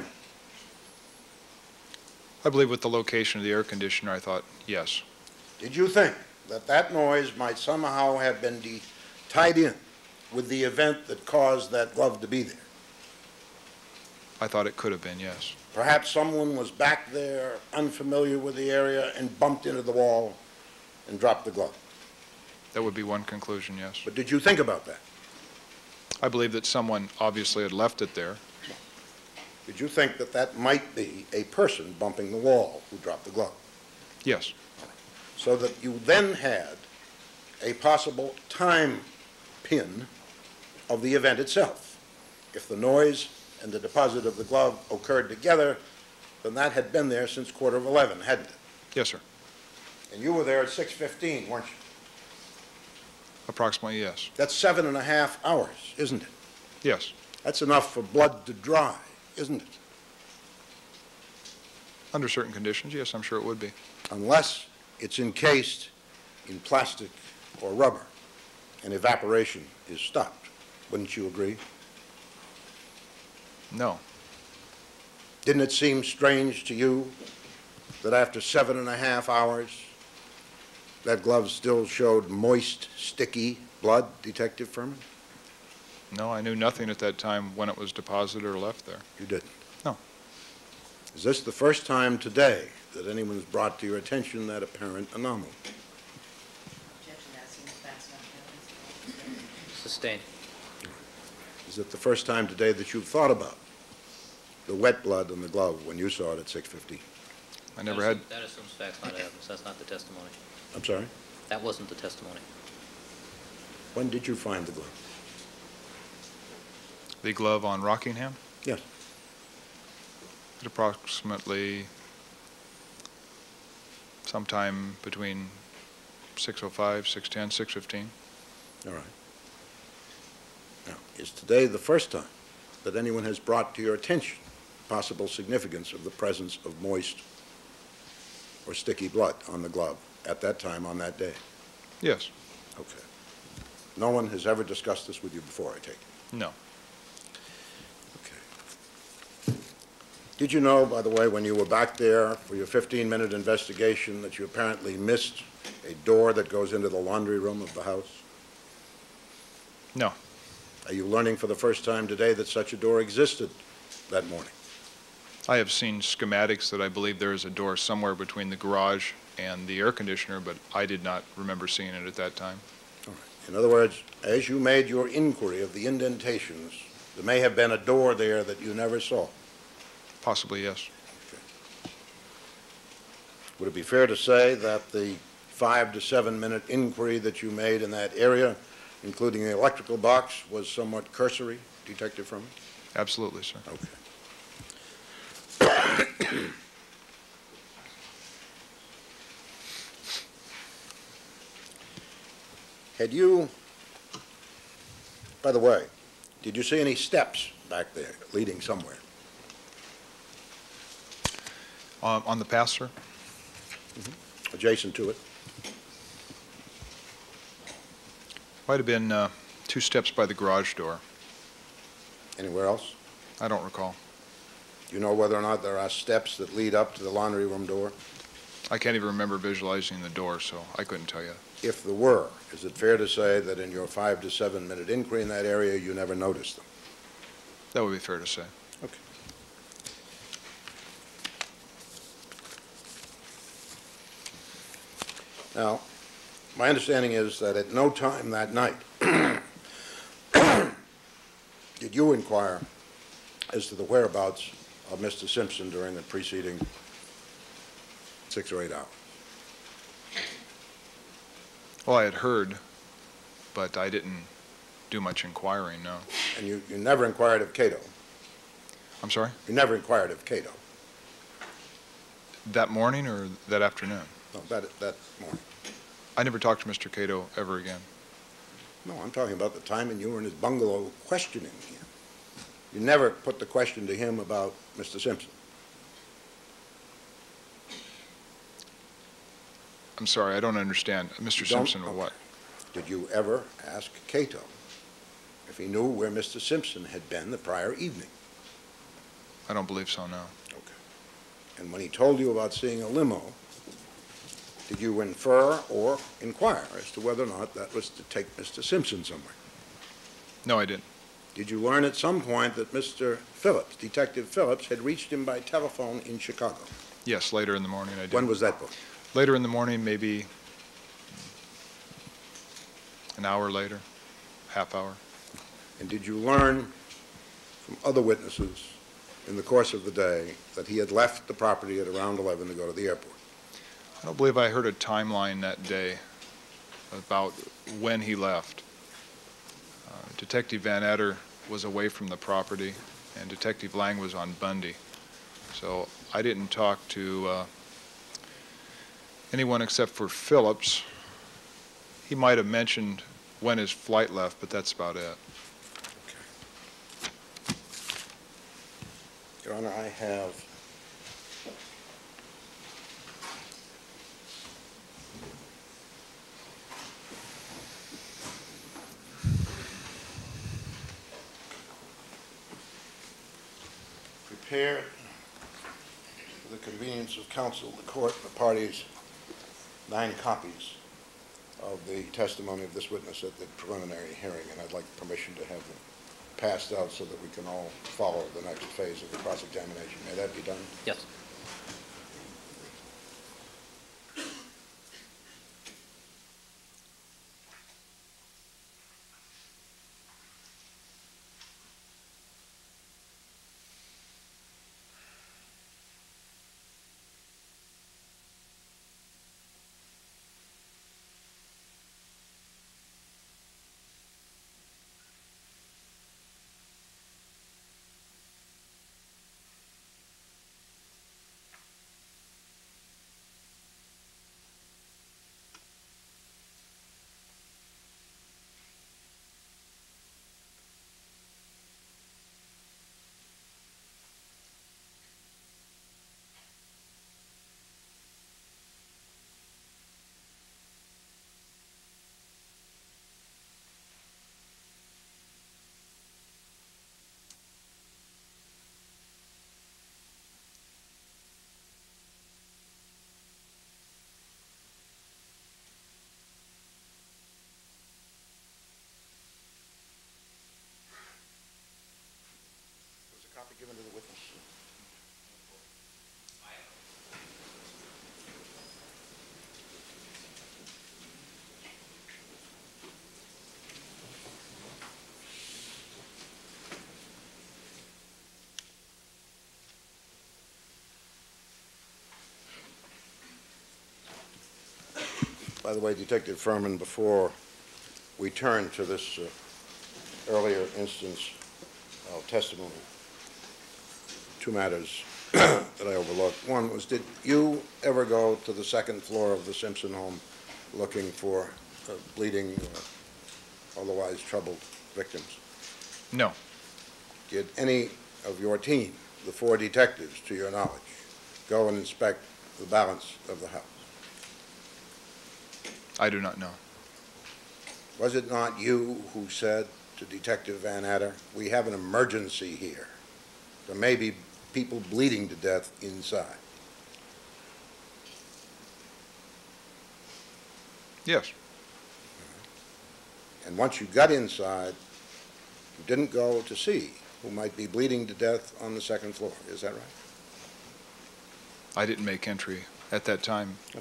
I believe with the location of the air conditioner, I thought, yes. Did you think that that noise might somehow have been tied in with the event that caused that glove to be there? I thought it could have been, yes. Perhaps someone was back there, unfamiliar with the area, and bumped into the wall and dropped the glove. That would be one conclusion, yes. But did you think about that? I believe that someone obviously had left it there. Did you think that that might be a person bumping the wall who dropped the glove? Yes. So that you then had a possible time pin of the event itself. If the noise and the deposit of the glove occurred together, then that had been there since 11:15, hadn't it? Yes, sir. And you were there at 6:15, weren't you? Approximately, yes. That's 7.5 hours, isn't it? Yes. That's enough for blood to dry, isn't it? Under certain conditions, yes, I'm sure it would be. Unless it's encased in plastic or rubber and evaporation is stopped. Wouldn't you agree? No. Didn't it seem strange to you that after 7.5 hours, that glove still showed moist, sticky blood, Detective Fuhrman? No, I knew nothing at that time when it was deposited or left there. You didn't? No. Is this the first time today that anyone's brought to your attention that apparent anomaly? Sustained. Is it the first time today that you've thought about the wet blood on the glove when you saw it at 6:15? I never had. That assumes facts, not evidence. That's not the testimony. I'm sorry? That wasn't the testimony. When did you find the glove? The glove on Rockingham? Yes. At approximately sometime between 6:05, 6:10, 6:15. All right. Now, is today the first time that anyone has brought to your attention the possible significance of the presence of moist or sticky blood on the glove at that time on that day? Yes. Okay. No one has ever discussed this with you before, I take it? No. Okay. Did you know, by the way, when you were back there for your 15-minute investigation, that you apparently missed a door that goes into the laundry room of the house? No. Are you learning for the first time today that such a door existed that morning? I have seen schematics that I believe there is a door somewhere between the garage and the air conditioner, but I did not remember seeing it at that time. All right. In other words, as you made your inquiry of the indentations, there may have been a door there that you never saw. Possibly, yes. Would it be fair to say that the 5 to 7 minute inquiry that you made in that area, including the electrical box, was somewhat cursory, Detective Fuhrman? Absolutely, sir. Okay. Had you, by the way, did you see any steps back there leading somewhere? On the path, sir? Adjacent to it? Might have been 2 steps by the garage door. Anywhere else? I don't recall. Do you know whether or not there are steps that lead up to the laundry room door? I can't even remember visualizing the door, so I couldn't tell you. If there were, is it fair to say that in your 5 to 7 minute inquiry in that area, you never noticed them? That would be fair to say. Okay. Now, my understanding is that at no time that night did you inquire as to the whereabouts of Mr. Simpson during the preceding 6 or 8 hours. Well, I had heard, but I didn't do much inquiring, no. And you never inquired of Cato? I'm sorry? You never inquired of Cato? That morning or that afternoon? No, that morning. I never talked to Mr. Cato ever again. No, I'm talking about the time when you were in his bungalow questioning him. You never put the question to him about Mr. Simpson. I'm sorry, I don't understand. Mr. Simpson or what? Did you ever ask Cato if he knew where Mr. Simpson had been the prior evening? I don't believe so, no. Okay. And when he told you about seeing a limo, did you infer or inquire as to whether or not that was to take Mr. Simpson somewhere? No, I didn't. Did you learn at some point that Mr. Phillips, Detective Phillips, had reached him by telephone in Chicago? Yes, later in the morning I did. When was that book? Later in the morning, maybe an hour later, half hour. And did you learn from other witnesses in the course of the day that he had left the property at around 11 to go to the airport? I don't believe I heard a timeline that day about when he left. Detective Van Etter was away from the property, and Detective Lang was on Bundy. So I didn't talk to anyone except for Phillips. He might have mentioned when his flight left, but that's about it. Okay. Your Honor, I have prepared for the convenience of counsel, the court, and the parties, 9 copies of the testimony of this witness at the preliminary hearing, and I'd like permission to have them passed out so that we can all follow the next phase of the cross-examination. May that be done? Yes. Given to the witness. By the way, Detective Fuhrman, before we turn to this earlier instance of testimony, two matters that I overlooked. One was, did you ever go to the second floor of the Simpson home looking for bleeding or otherwise troubled victims? No. Did any of your team, the four detectives, to your knowledge, go and inspect the balance of the house? I do not know. Was it not you who said to Detective Van Adder, we have an emergency here? There may be people bleeding to death inside. Yes. And once you got inside, you didn't go to see who might be bleeding to death on the second floor. Is that right? I didn't make entry at that time. Okay.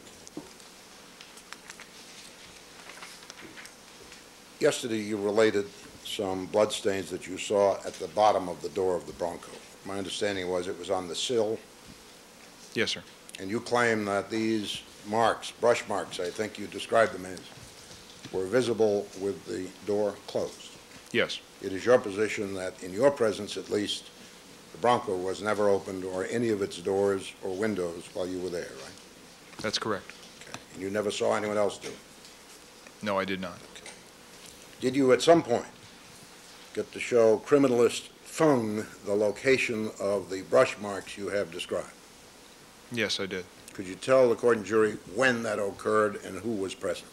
Yesterday, you related some bloodstains that you saw at the bottom of the door of the Bronco. My understanding was it was on the sill, Yes, sir. and you claim that these marks, brush marks, I think you described them as, were visible with the door closed. Yes. It is your position that, in your presence at least, the Bronco was never opened or any of its doors or windows while you were there, right? That's correct. Okay. And you never saw anyone else do it? No, I did not. Did you at some point get to show criminalist Fung the location of the brush marks you have described? Yes, I did. Could you tell the court and jury when that occurred and who was present?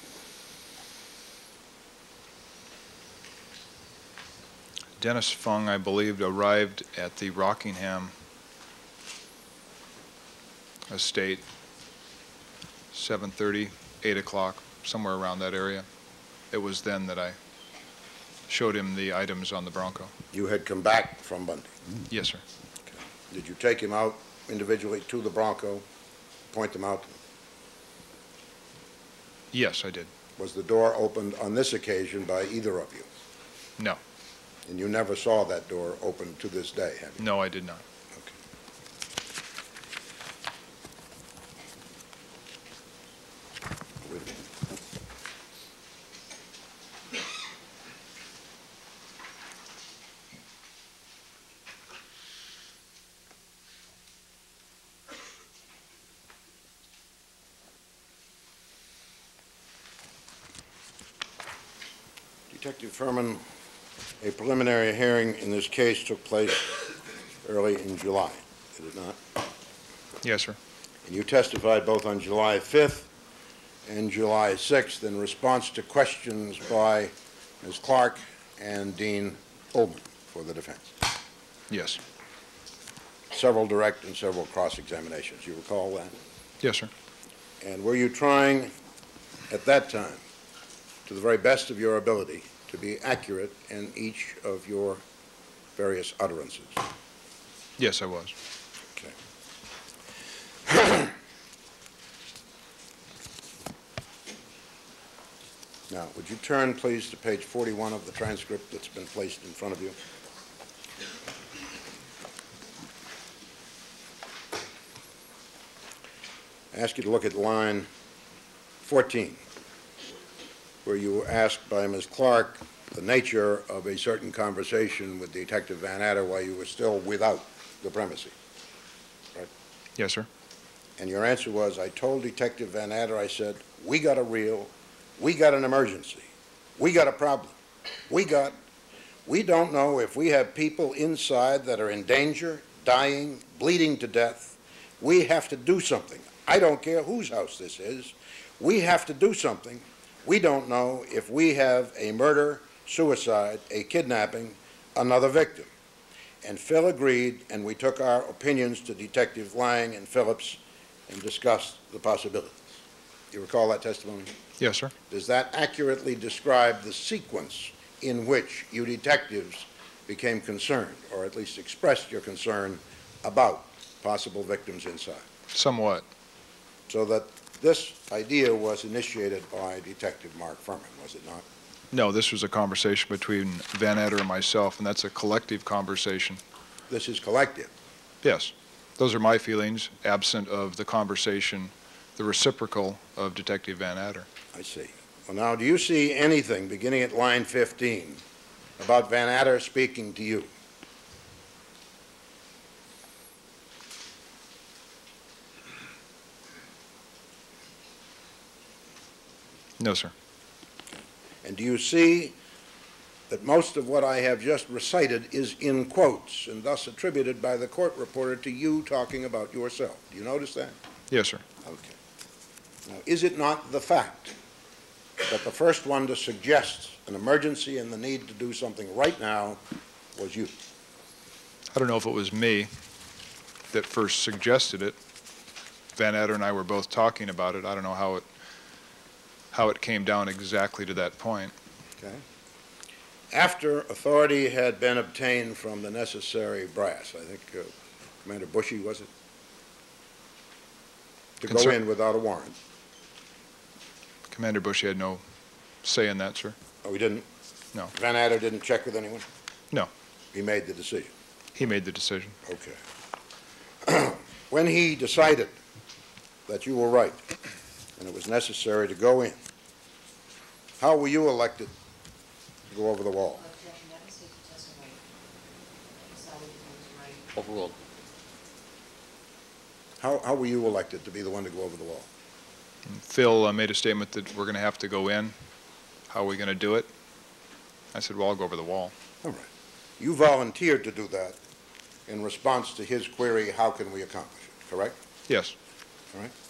Dennis Fung, I believed, arrived at the Rockingham estate 7:30, 8 o'clock, somewhere around that area. It was then that I showed him the items on the Bronco. You had come back from Bundy. Yes, sir. Did you take him out individually to the Bronco, point them out? Yes, I did. Was the door opened on this occasion by either of you? No. And you never saw that door open to this day, have you? No, I did not. Okay. With me. Detective Fuhrman, a preliminary hearing in this case took place early in July, did it not? Yes, sir. And you testified both on July 5th and July 6th in response to questions by Ms. Clark and Dean Ullman for the defense. Yes. Several direct and several cross-examinations. You recall that? Yes, sir. And were you trying at that time, to the very best of your ability, to be accurate in each of your various utterances? Yes, I was. Okay. Now, would you turn, please, to page 41 of the transcript that's been placed in front of you? I ask you to look at line 14, where you were asked by Ms. Clark the nature of a certain conversation with Detective Van Adder while you were still without the premises. Right? Yes, sir. And your answer was, I told Detective Van Adder, I said, we got an emergency. We got a problem. We don't know if we have people inside that are in danger, dying, bleeding to death. We have to do something. I don't care whose house this is. We have to do something. We don't know if we have a murder, suicide, a kidnapping, another victim. And Phil agreed, and we took our opinions to Detective Lang and Phillips and discussed the possibilities. You recall that testimony? Yes, sir. Does that accurately describe the sequence in which you detectives became concerned, or at least expressed your concern about possible victims inside. Somewhat. So that this idea was initiated by Detective Mark Fuhrman, was it not? No, this was a conversation between Van Adder and myself, and that's a collective conversation. This is collective. Yes. Those are my feelings, absent of the conversation, the reciprocal of Detective Van Adder. I see. Well, now, do you see anything beginning at line 15 about Van Adder speaking to you? No, sir. And do you see that most of what I have just recited is in quotes and thus attributed by the court reporter to you talking about yourself? Do you notice that? Yes, sir. Okay. Now, is it not the fact that the first one to suggest an emergency and the need to do something right now was you? I don't know if it was me that first suggested it. Van Adder and I were both talking about it. I don't know how it came down exactly to that point. Okay. After authority had been obtained from the necessary brass, I think Commander Bushy, was it? To go in without a warrant. Commander Bushy had no say in that, sir. Oh, he didn't? No. Van Adder didn't check with anyone? No. He made the decision? He made the decision. Okay. When he decided that you were right and it was necessary to go in, how were you elected to go over the wall? Overruled. How were you elected to be the one to go over the wall? Phil made a statement that we're going to have to go in. How are we going to do it? I said, well, I'll go over the wall. All right. You volunteered to do that in response to his query, how can we accomplish it, correct? Yes. All right.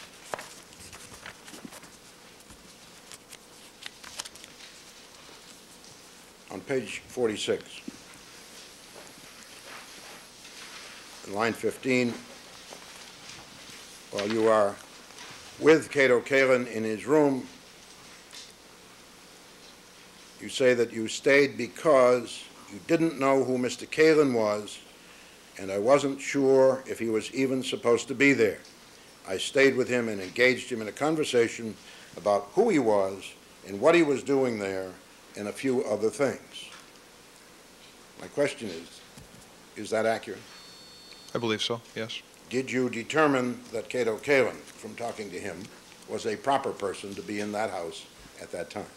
On page 46, in line 15, while you are with Cato Kalin in his room, you say that you stayed because you didn't know who Mr. Kalin was, and I wasn't sure if he was even supposed to be there. I stayed with him and engaged him in a conversation about who he was and what he was doing there and a few other things. My question is that accurate? I believe so, yes. Did you determine that Cato Kalin, from talking to him, was a proper person to be in that house at that time?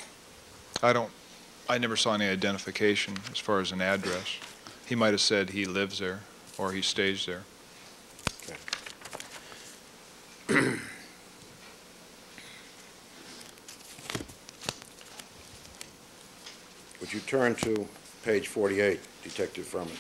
I never saw any identification as far as an address. He might have said he lives there or he stays there. Okay. Would you turn to page 48, Detective Fuhrman?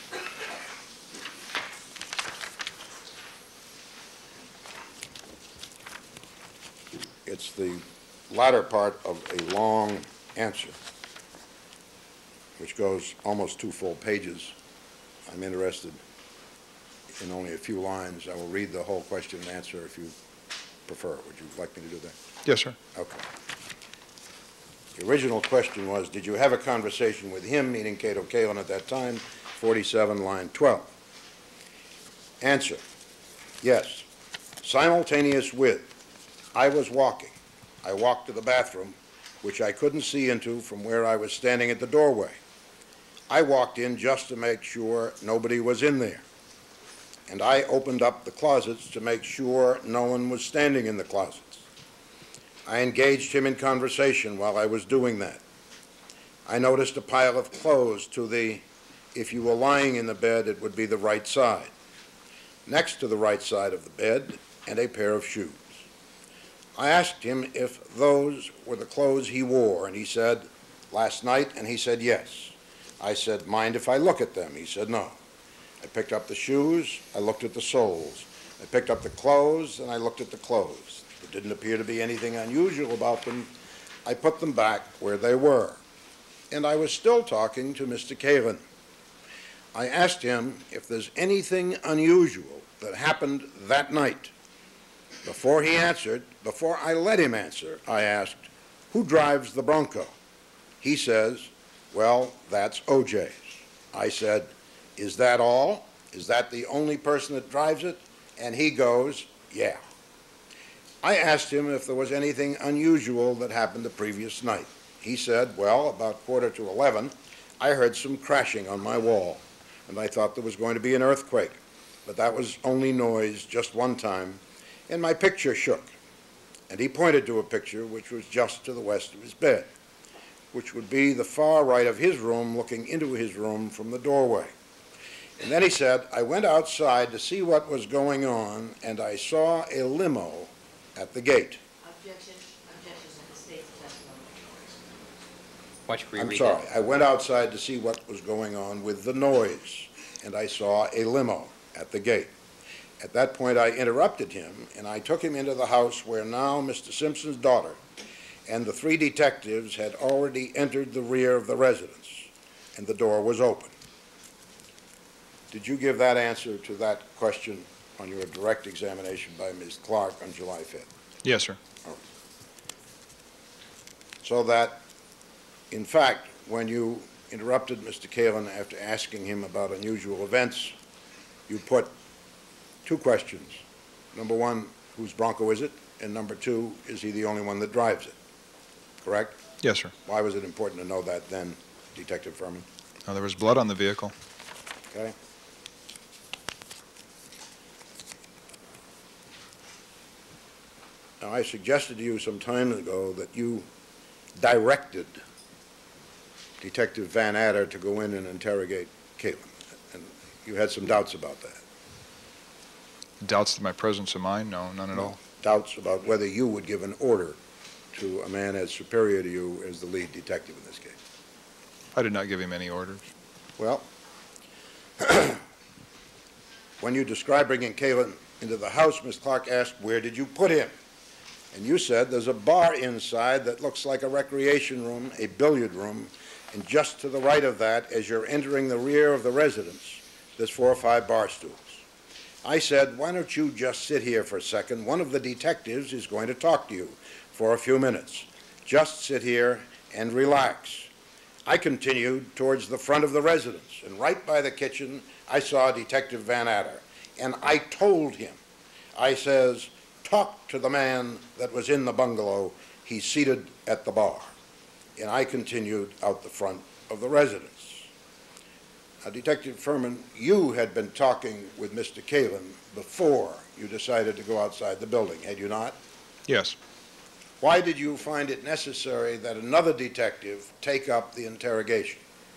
It's the latter part of a long answer, which goes almost 2 full pages. I'm interested in only a few lines. I will read the whole question and answer if you prefer. Would you like me to do that? Yes, sir. Okay. The original question was, did you have a conversation with him, meaning Cato Kalin at that time? 47, line 12. Answer, yes. Simultaneous with, I was walking. I walked to the bathroom, which I couldn't see into from where I was standing at the doorway. I walked in just to make sure nobody was in there. And I opened up the closets to make sure no one was standing in the closets. I engaged him in conversation while I was doing that. I noticed a pile of clothes to the, if you were lying in the bed, it would be the right side. Next to the right side of the bed, and a pair of shoes. I asked him if those were the clothes he wore, and he said, last night, and he said yes. I said, mind if I look at them? He said, no. I picked up the shoes, I looked at the soles. I picked up the clothes, and I looked at the clothes. There didn't appear to be anything unusual about them. I put them back where they were. And I was still talking to Mr. Kalin. I asked him if there's anything unusual that happened that night. Before he answered, before I let him answer, I asked, who drives the Bronco? He says, well, that's OJ's. I said, "Is that all? Is that the only person that drives it?" And he goes, "Yeah." I asked him if there was anything unusual that happened the previous night. He said, "Well, about 10:45, I heard some crashing on my wall, and I thought there was going to be an earthquake. But that was only noise just one time, and my picture shook." And he pointed to a picture which was just to the west of his bed, which would be the far right of his room looking into his room from the doorway. And then he said, "I went outside to see what was going on, and I saw a limo at the gate." Objection to the state's testimony. Why don't you I'm reread sorry. that? I went outside to see what was going on with the noise, and I saw a limo at the gate. At that point, I interrupted him, and I took him into the house where now Mr. Simpson's daughter and the 3 detectives had already entered the rear of the residence, and the door was open. Did you give that answer to that question on your direct examination by Ms. Clark on July 5th? Yes, sir. So that, in fact, when you interrupted Mr. Kalin after asking him about unusual events, you put 2 questions. Number 1, whose Bronco is it? And number 2, is he the only one that drives it? Correct? Yes, sir. Why was it important to know that then, Detective Fuhrman? Now, there was blood on the vehicle. Okay? Now, I suggested to you some time ago that you directed Detective Van Adder to go in and interrogate Caitlin, and you had some doubts about that. Doubts to my presence of mind? No, none at all. Doubts about whether you would give an order to a man as superior to you as the lead detective in this case. I did not give him any orders. Well, when you described bringing Caitlin into the house, Miss Clark asked, "Where did you put him?" And you said, "There's a bar inside that looks like a recreation room, a billiard room, and just to the right of that, as you're entering the rear of the residence, there's 4 or 5 bar stools." I said, "Why don't you just sit here for a second? One of the detectives is going to talk to you for a few minutes. Just sit here and relax." I continued towards the front of the residence, and right by the kitchen, I saw Detective Van Adder, and I told him, I says, "Talk to the man that was in the bungalow. He's seated at the bar." And I continued out the front of the residence. Now, Detective Fuhrman, you had been talking with Mr. Kalin before you decided to go outside the building, had you not? Yes. Why did you find it necessary that another detective take up the interrogation?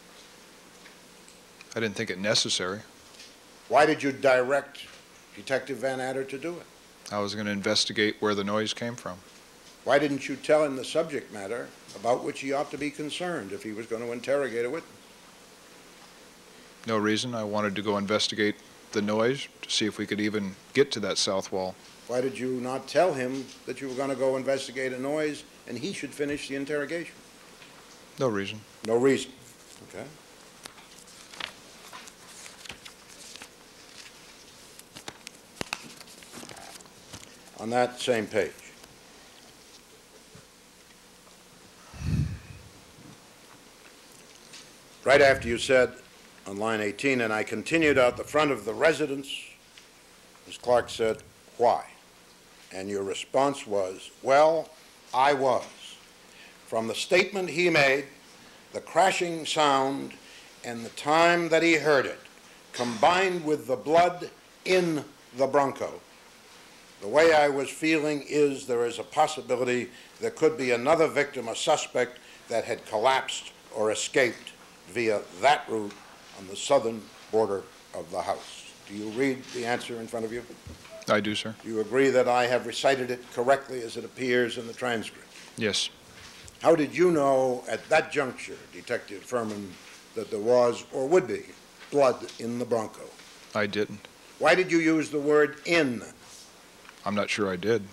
I didn't think it necessary. Why did you direct Detective Van Adder to do it? I was going to investigate where the noise came from. Why didn't you tell him the subject matter about which he ought to be concerned if he was going to interrogate a witness? No reason. I wanted to go investigate the noise to see if we could even get to that south wall. Why did you not tell him that you were going to go investigate a noise and he should finish the interrogation? No reason. No reason. Okay. On that same page. Right after you said on line 18, "And I continued out the front of the residence," Ms. Clark said, "Why?" And your response was, "Well, I was. From the statement he made, the crashing sound, and the time that he heard it, combined with the blood in the Bronco, the way I was feeling is there is a possibility there could be another victim, a suspect, that had collapsed or escaped via that route on the southern border of the house." Do you read the answer in front of you? I do, sir. Do you agree that I have recited it correctly as it appears in the transcript? Yes. How did you know at that juncture, Detective Fuhrman, that there was or would be blood in the Bronco? I didn't. Why did you use the word "in"? I'm not sure I did.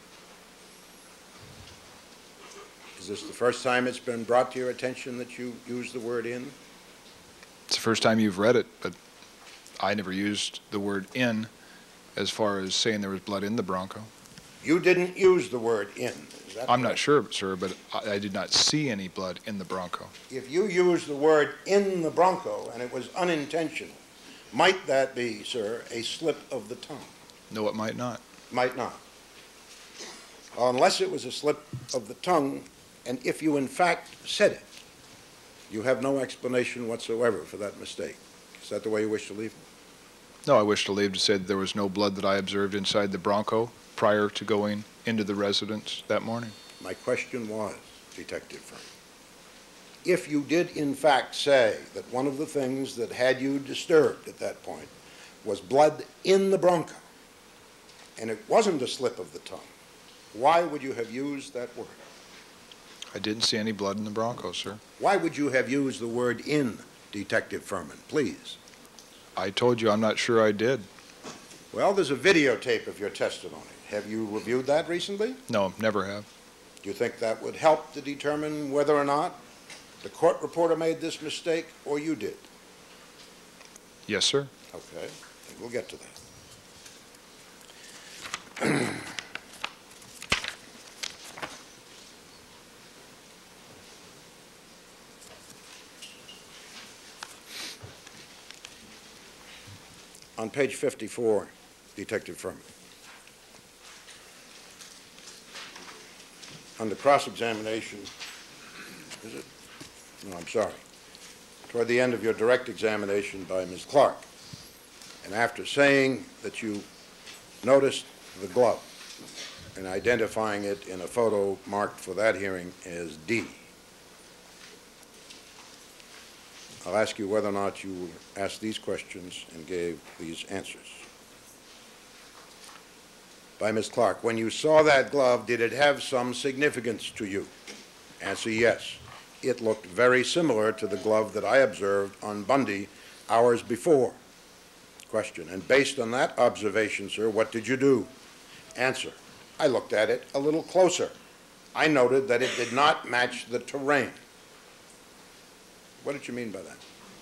Is this the first time it's been brought to your attention that you used the word "in"? It's the first time you've read it, but I never used the word "in" as far as saying there was blood in the Bronco. You didn't use the word in. Is that I'm not correct? sure, sir, but I did not see any blood in the Bronco. If you used the word in the Bronco and it was unintentional, might that be, sir, a slip of the tongue? No, it might not. Might not. Unless it was a slip of the tongue, and if you in fact said it, you have no explanation whatsoever for that mistake. Is that the way you wish to leave? No, I wish to leave to say that there was no blood that I observed inside the Bronco prior to going into the residence that morning. My question was, Detective Fuhrman, if you did in fact say that one of the things that had you disturbed at that point was blood in the Bronco, and it wasn't a slip of the tongue, why would you have used that word? I didn't see any blood in the Bronco, sir. Why would you have used the word in, Detective Fuhrman, please? I told you I'm not sure I did. Well, there's a videotape of your testimony. Have you reviewed that recently? No, never have. Do you think that would help to determine whether or not the court reporter made this mistake or you did? Yes, sir. Okay, we'll get to that. On page 54, Detective Fuhrman, under cross-examination, is it? No, I'm sorry. Toward the end of your direct examination by Ms. Clark, and after saying that you noticed the glove and identifying it in a photo marked for that hearing as D, I'll ask you whether or not you asked these questions and gave these answers. By Ms. Clark, when you saw that glove, did it have some significance to you? Answer, yes. It looked very similar to the glove that I observed on Bundy hours before. Question, and based on that observation, sir, what did you do? Answer, I looked at it a little closer. I noted that it did not match the terrain. What did you mean by that?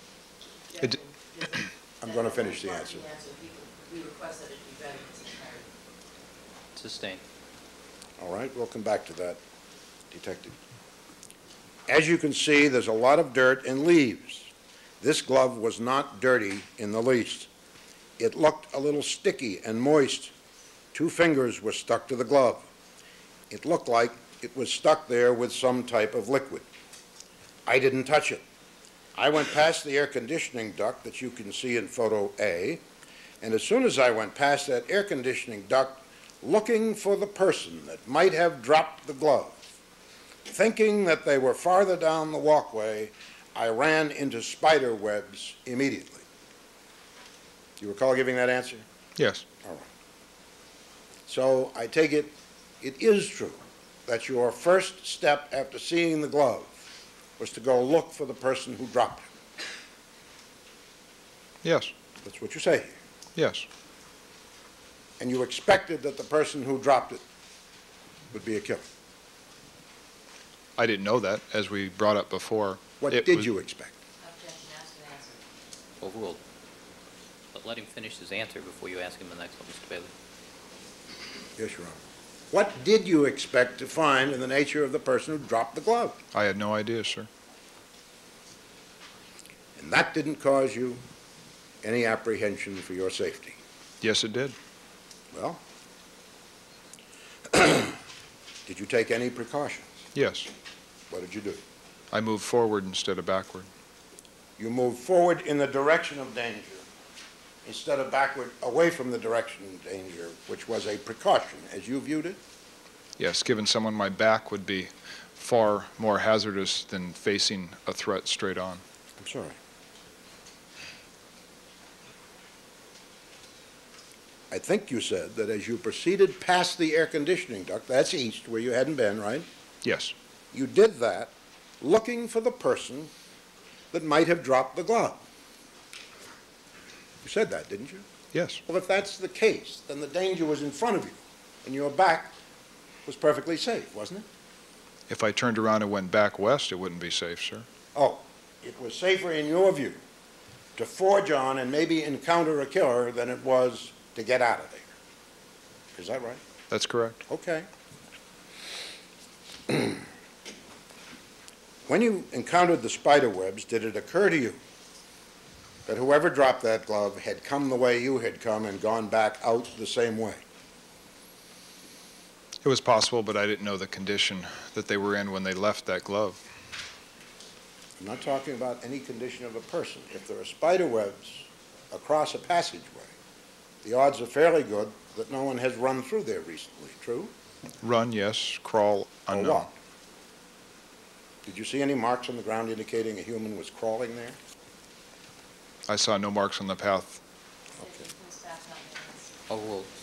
I'm going to finish the answer. We request that it be read in its entirety. Sustained. All right, we'll come back to that, Detective. As you can see, there's a lot of dirt and leaves. This glove was not dirty in the least. It looked a little sticky and moist. 2 fingers were stuck to the glove. It looked like it was stuck there with some type of liquid. I didn't touch it. I went past the air conditioning duct that you can see in photo A, and as soon as I went past that air conditioning duct, looking for the person that might have dropped the glove, thinking that they were farther down the walkway, I ran into spider webs immediately. Do you recall giving that answer? Yes. All right. So I take it, it is true that your first step after seeing the glove was to go look for the person who dropped it. Yes. That's what you say here. Yes. And you expected that the person who dropped it would be a killer. I didn't know that, as we brought up before. What It did was- you expect? Objection, ask an answer. Overruled. But let him finish his answer before you ask him the next one, Mr. Bailey. Yes, Your Honor. What did you expect to find in the nature of the person who dropped the glove? I had no idea, sir. And that didn't cause you any apprehension for your safety. Yes, it did. Well, did you take any precautions? Yes. What did you do? I moved forward instead of backward. You moved forward in the direction of danger instead of backward away from the direction of danger, which was a precaution, as you viewed it? Yes, giving someone my back would be far more hazardous than facing a threat straight on. I'm sorry. I think you said that as you proceeded past the air conditioning duct, that's east, where you hadn't been, right? Yes. You did that looking for the person that might have dropped the glove. You said that, didn't you? Yes. Well, if that's the case, then the danger was in front of you, and your back was perfectly safe, wasn't it? If I turned around and went back west, it wouldn't be safe, sir. Oh, it was safer in your view to forge on and maybe encounter a killer than it was to get out of there. Is that right? That's correct. Okay. When you encountered the spider webs, did it occur to you that whoever dropped that glove had come the way you had come and gone back out the same way? It was possible, but I didn't know the condition that they were in when they left that glove. I'm not talking about any condition of a person. If there are spider webs across a passageway, the odds are fairly good that no one has run through there recently, true? Run, yes. Crawl, Or unknown. what? Did you see any marks on the ground indicating a human was crawling there? I saw no marks on the path. Okay. Oh, well,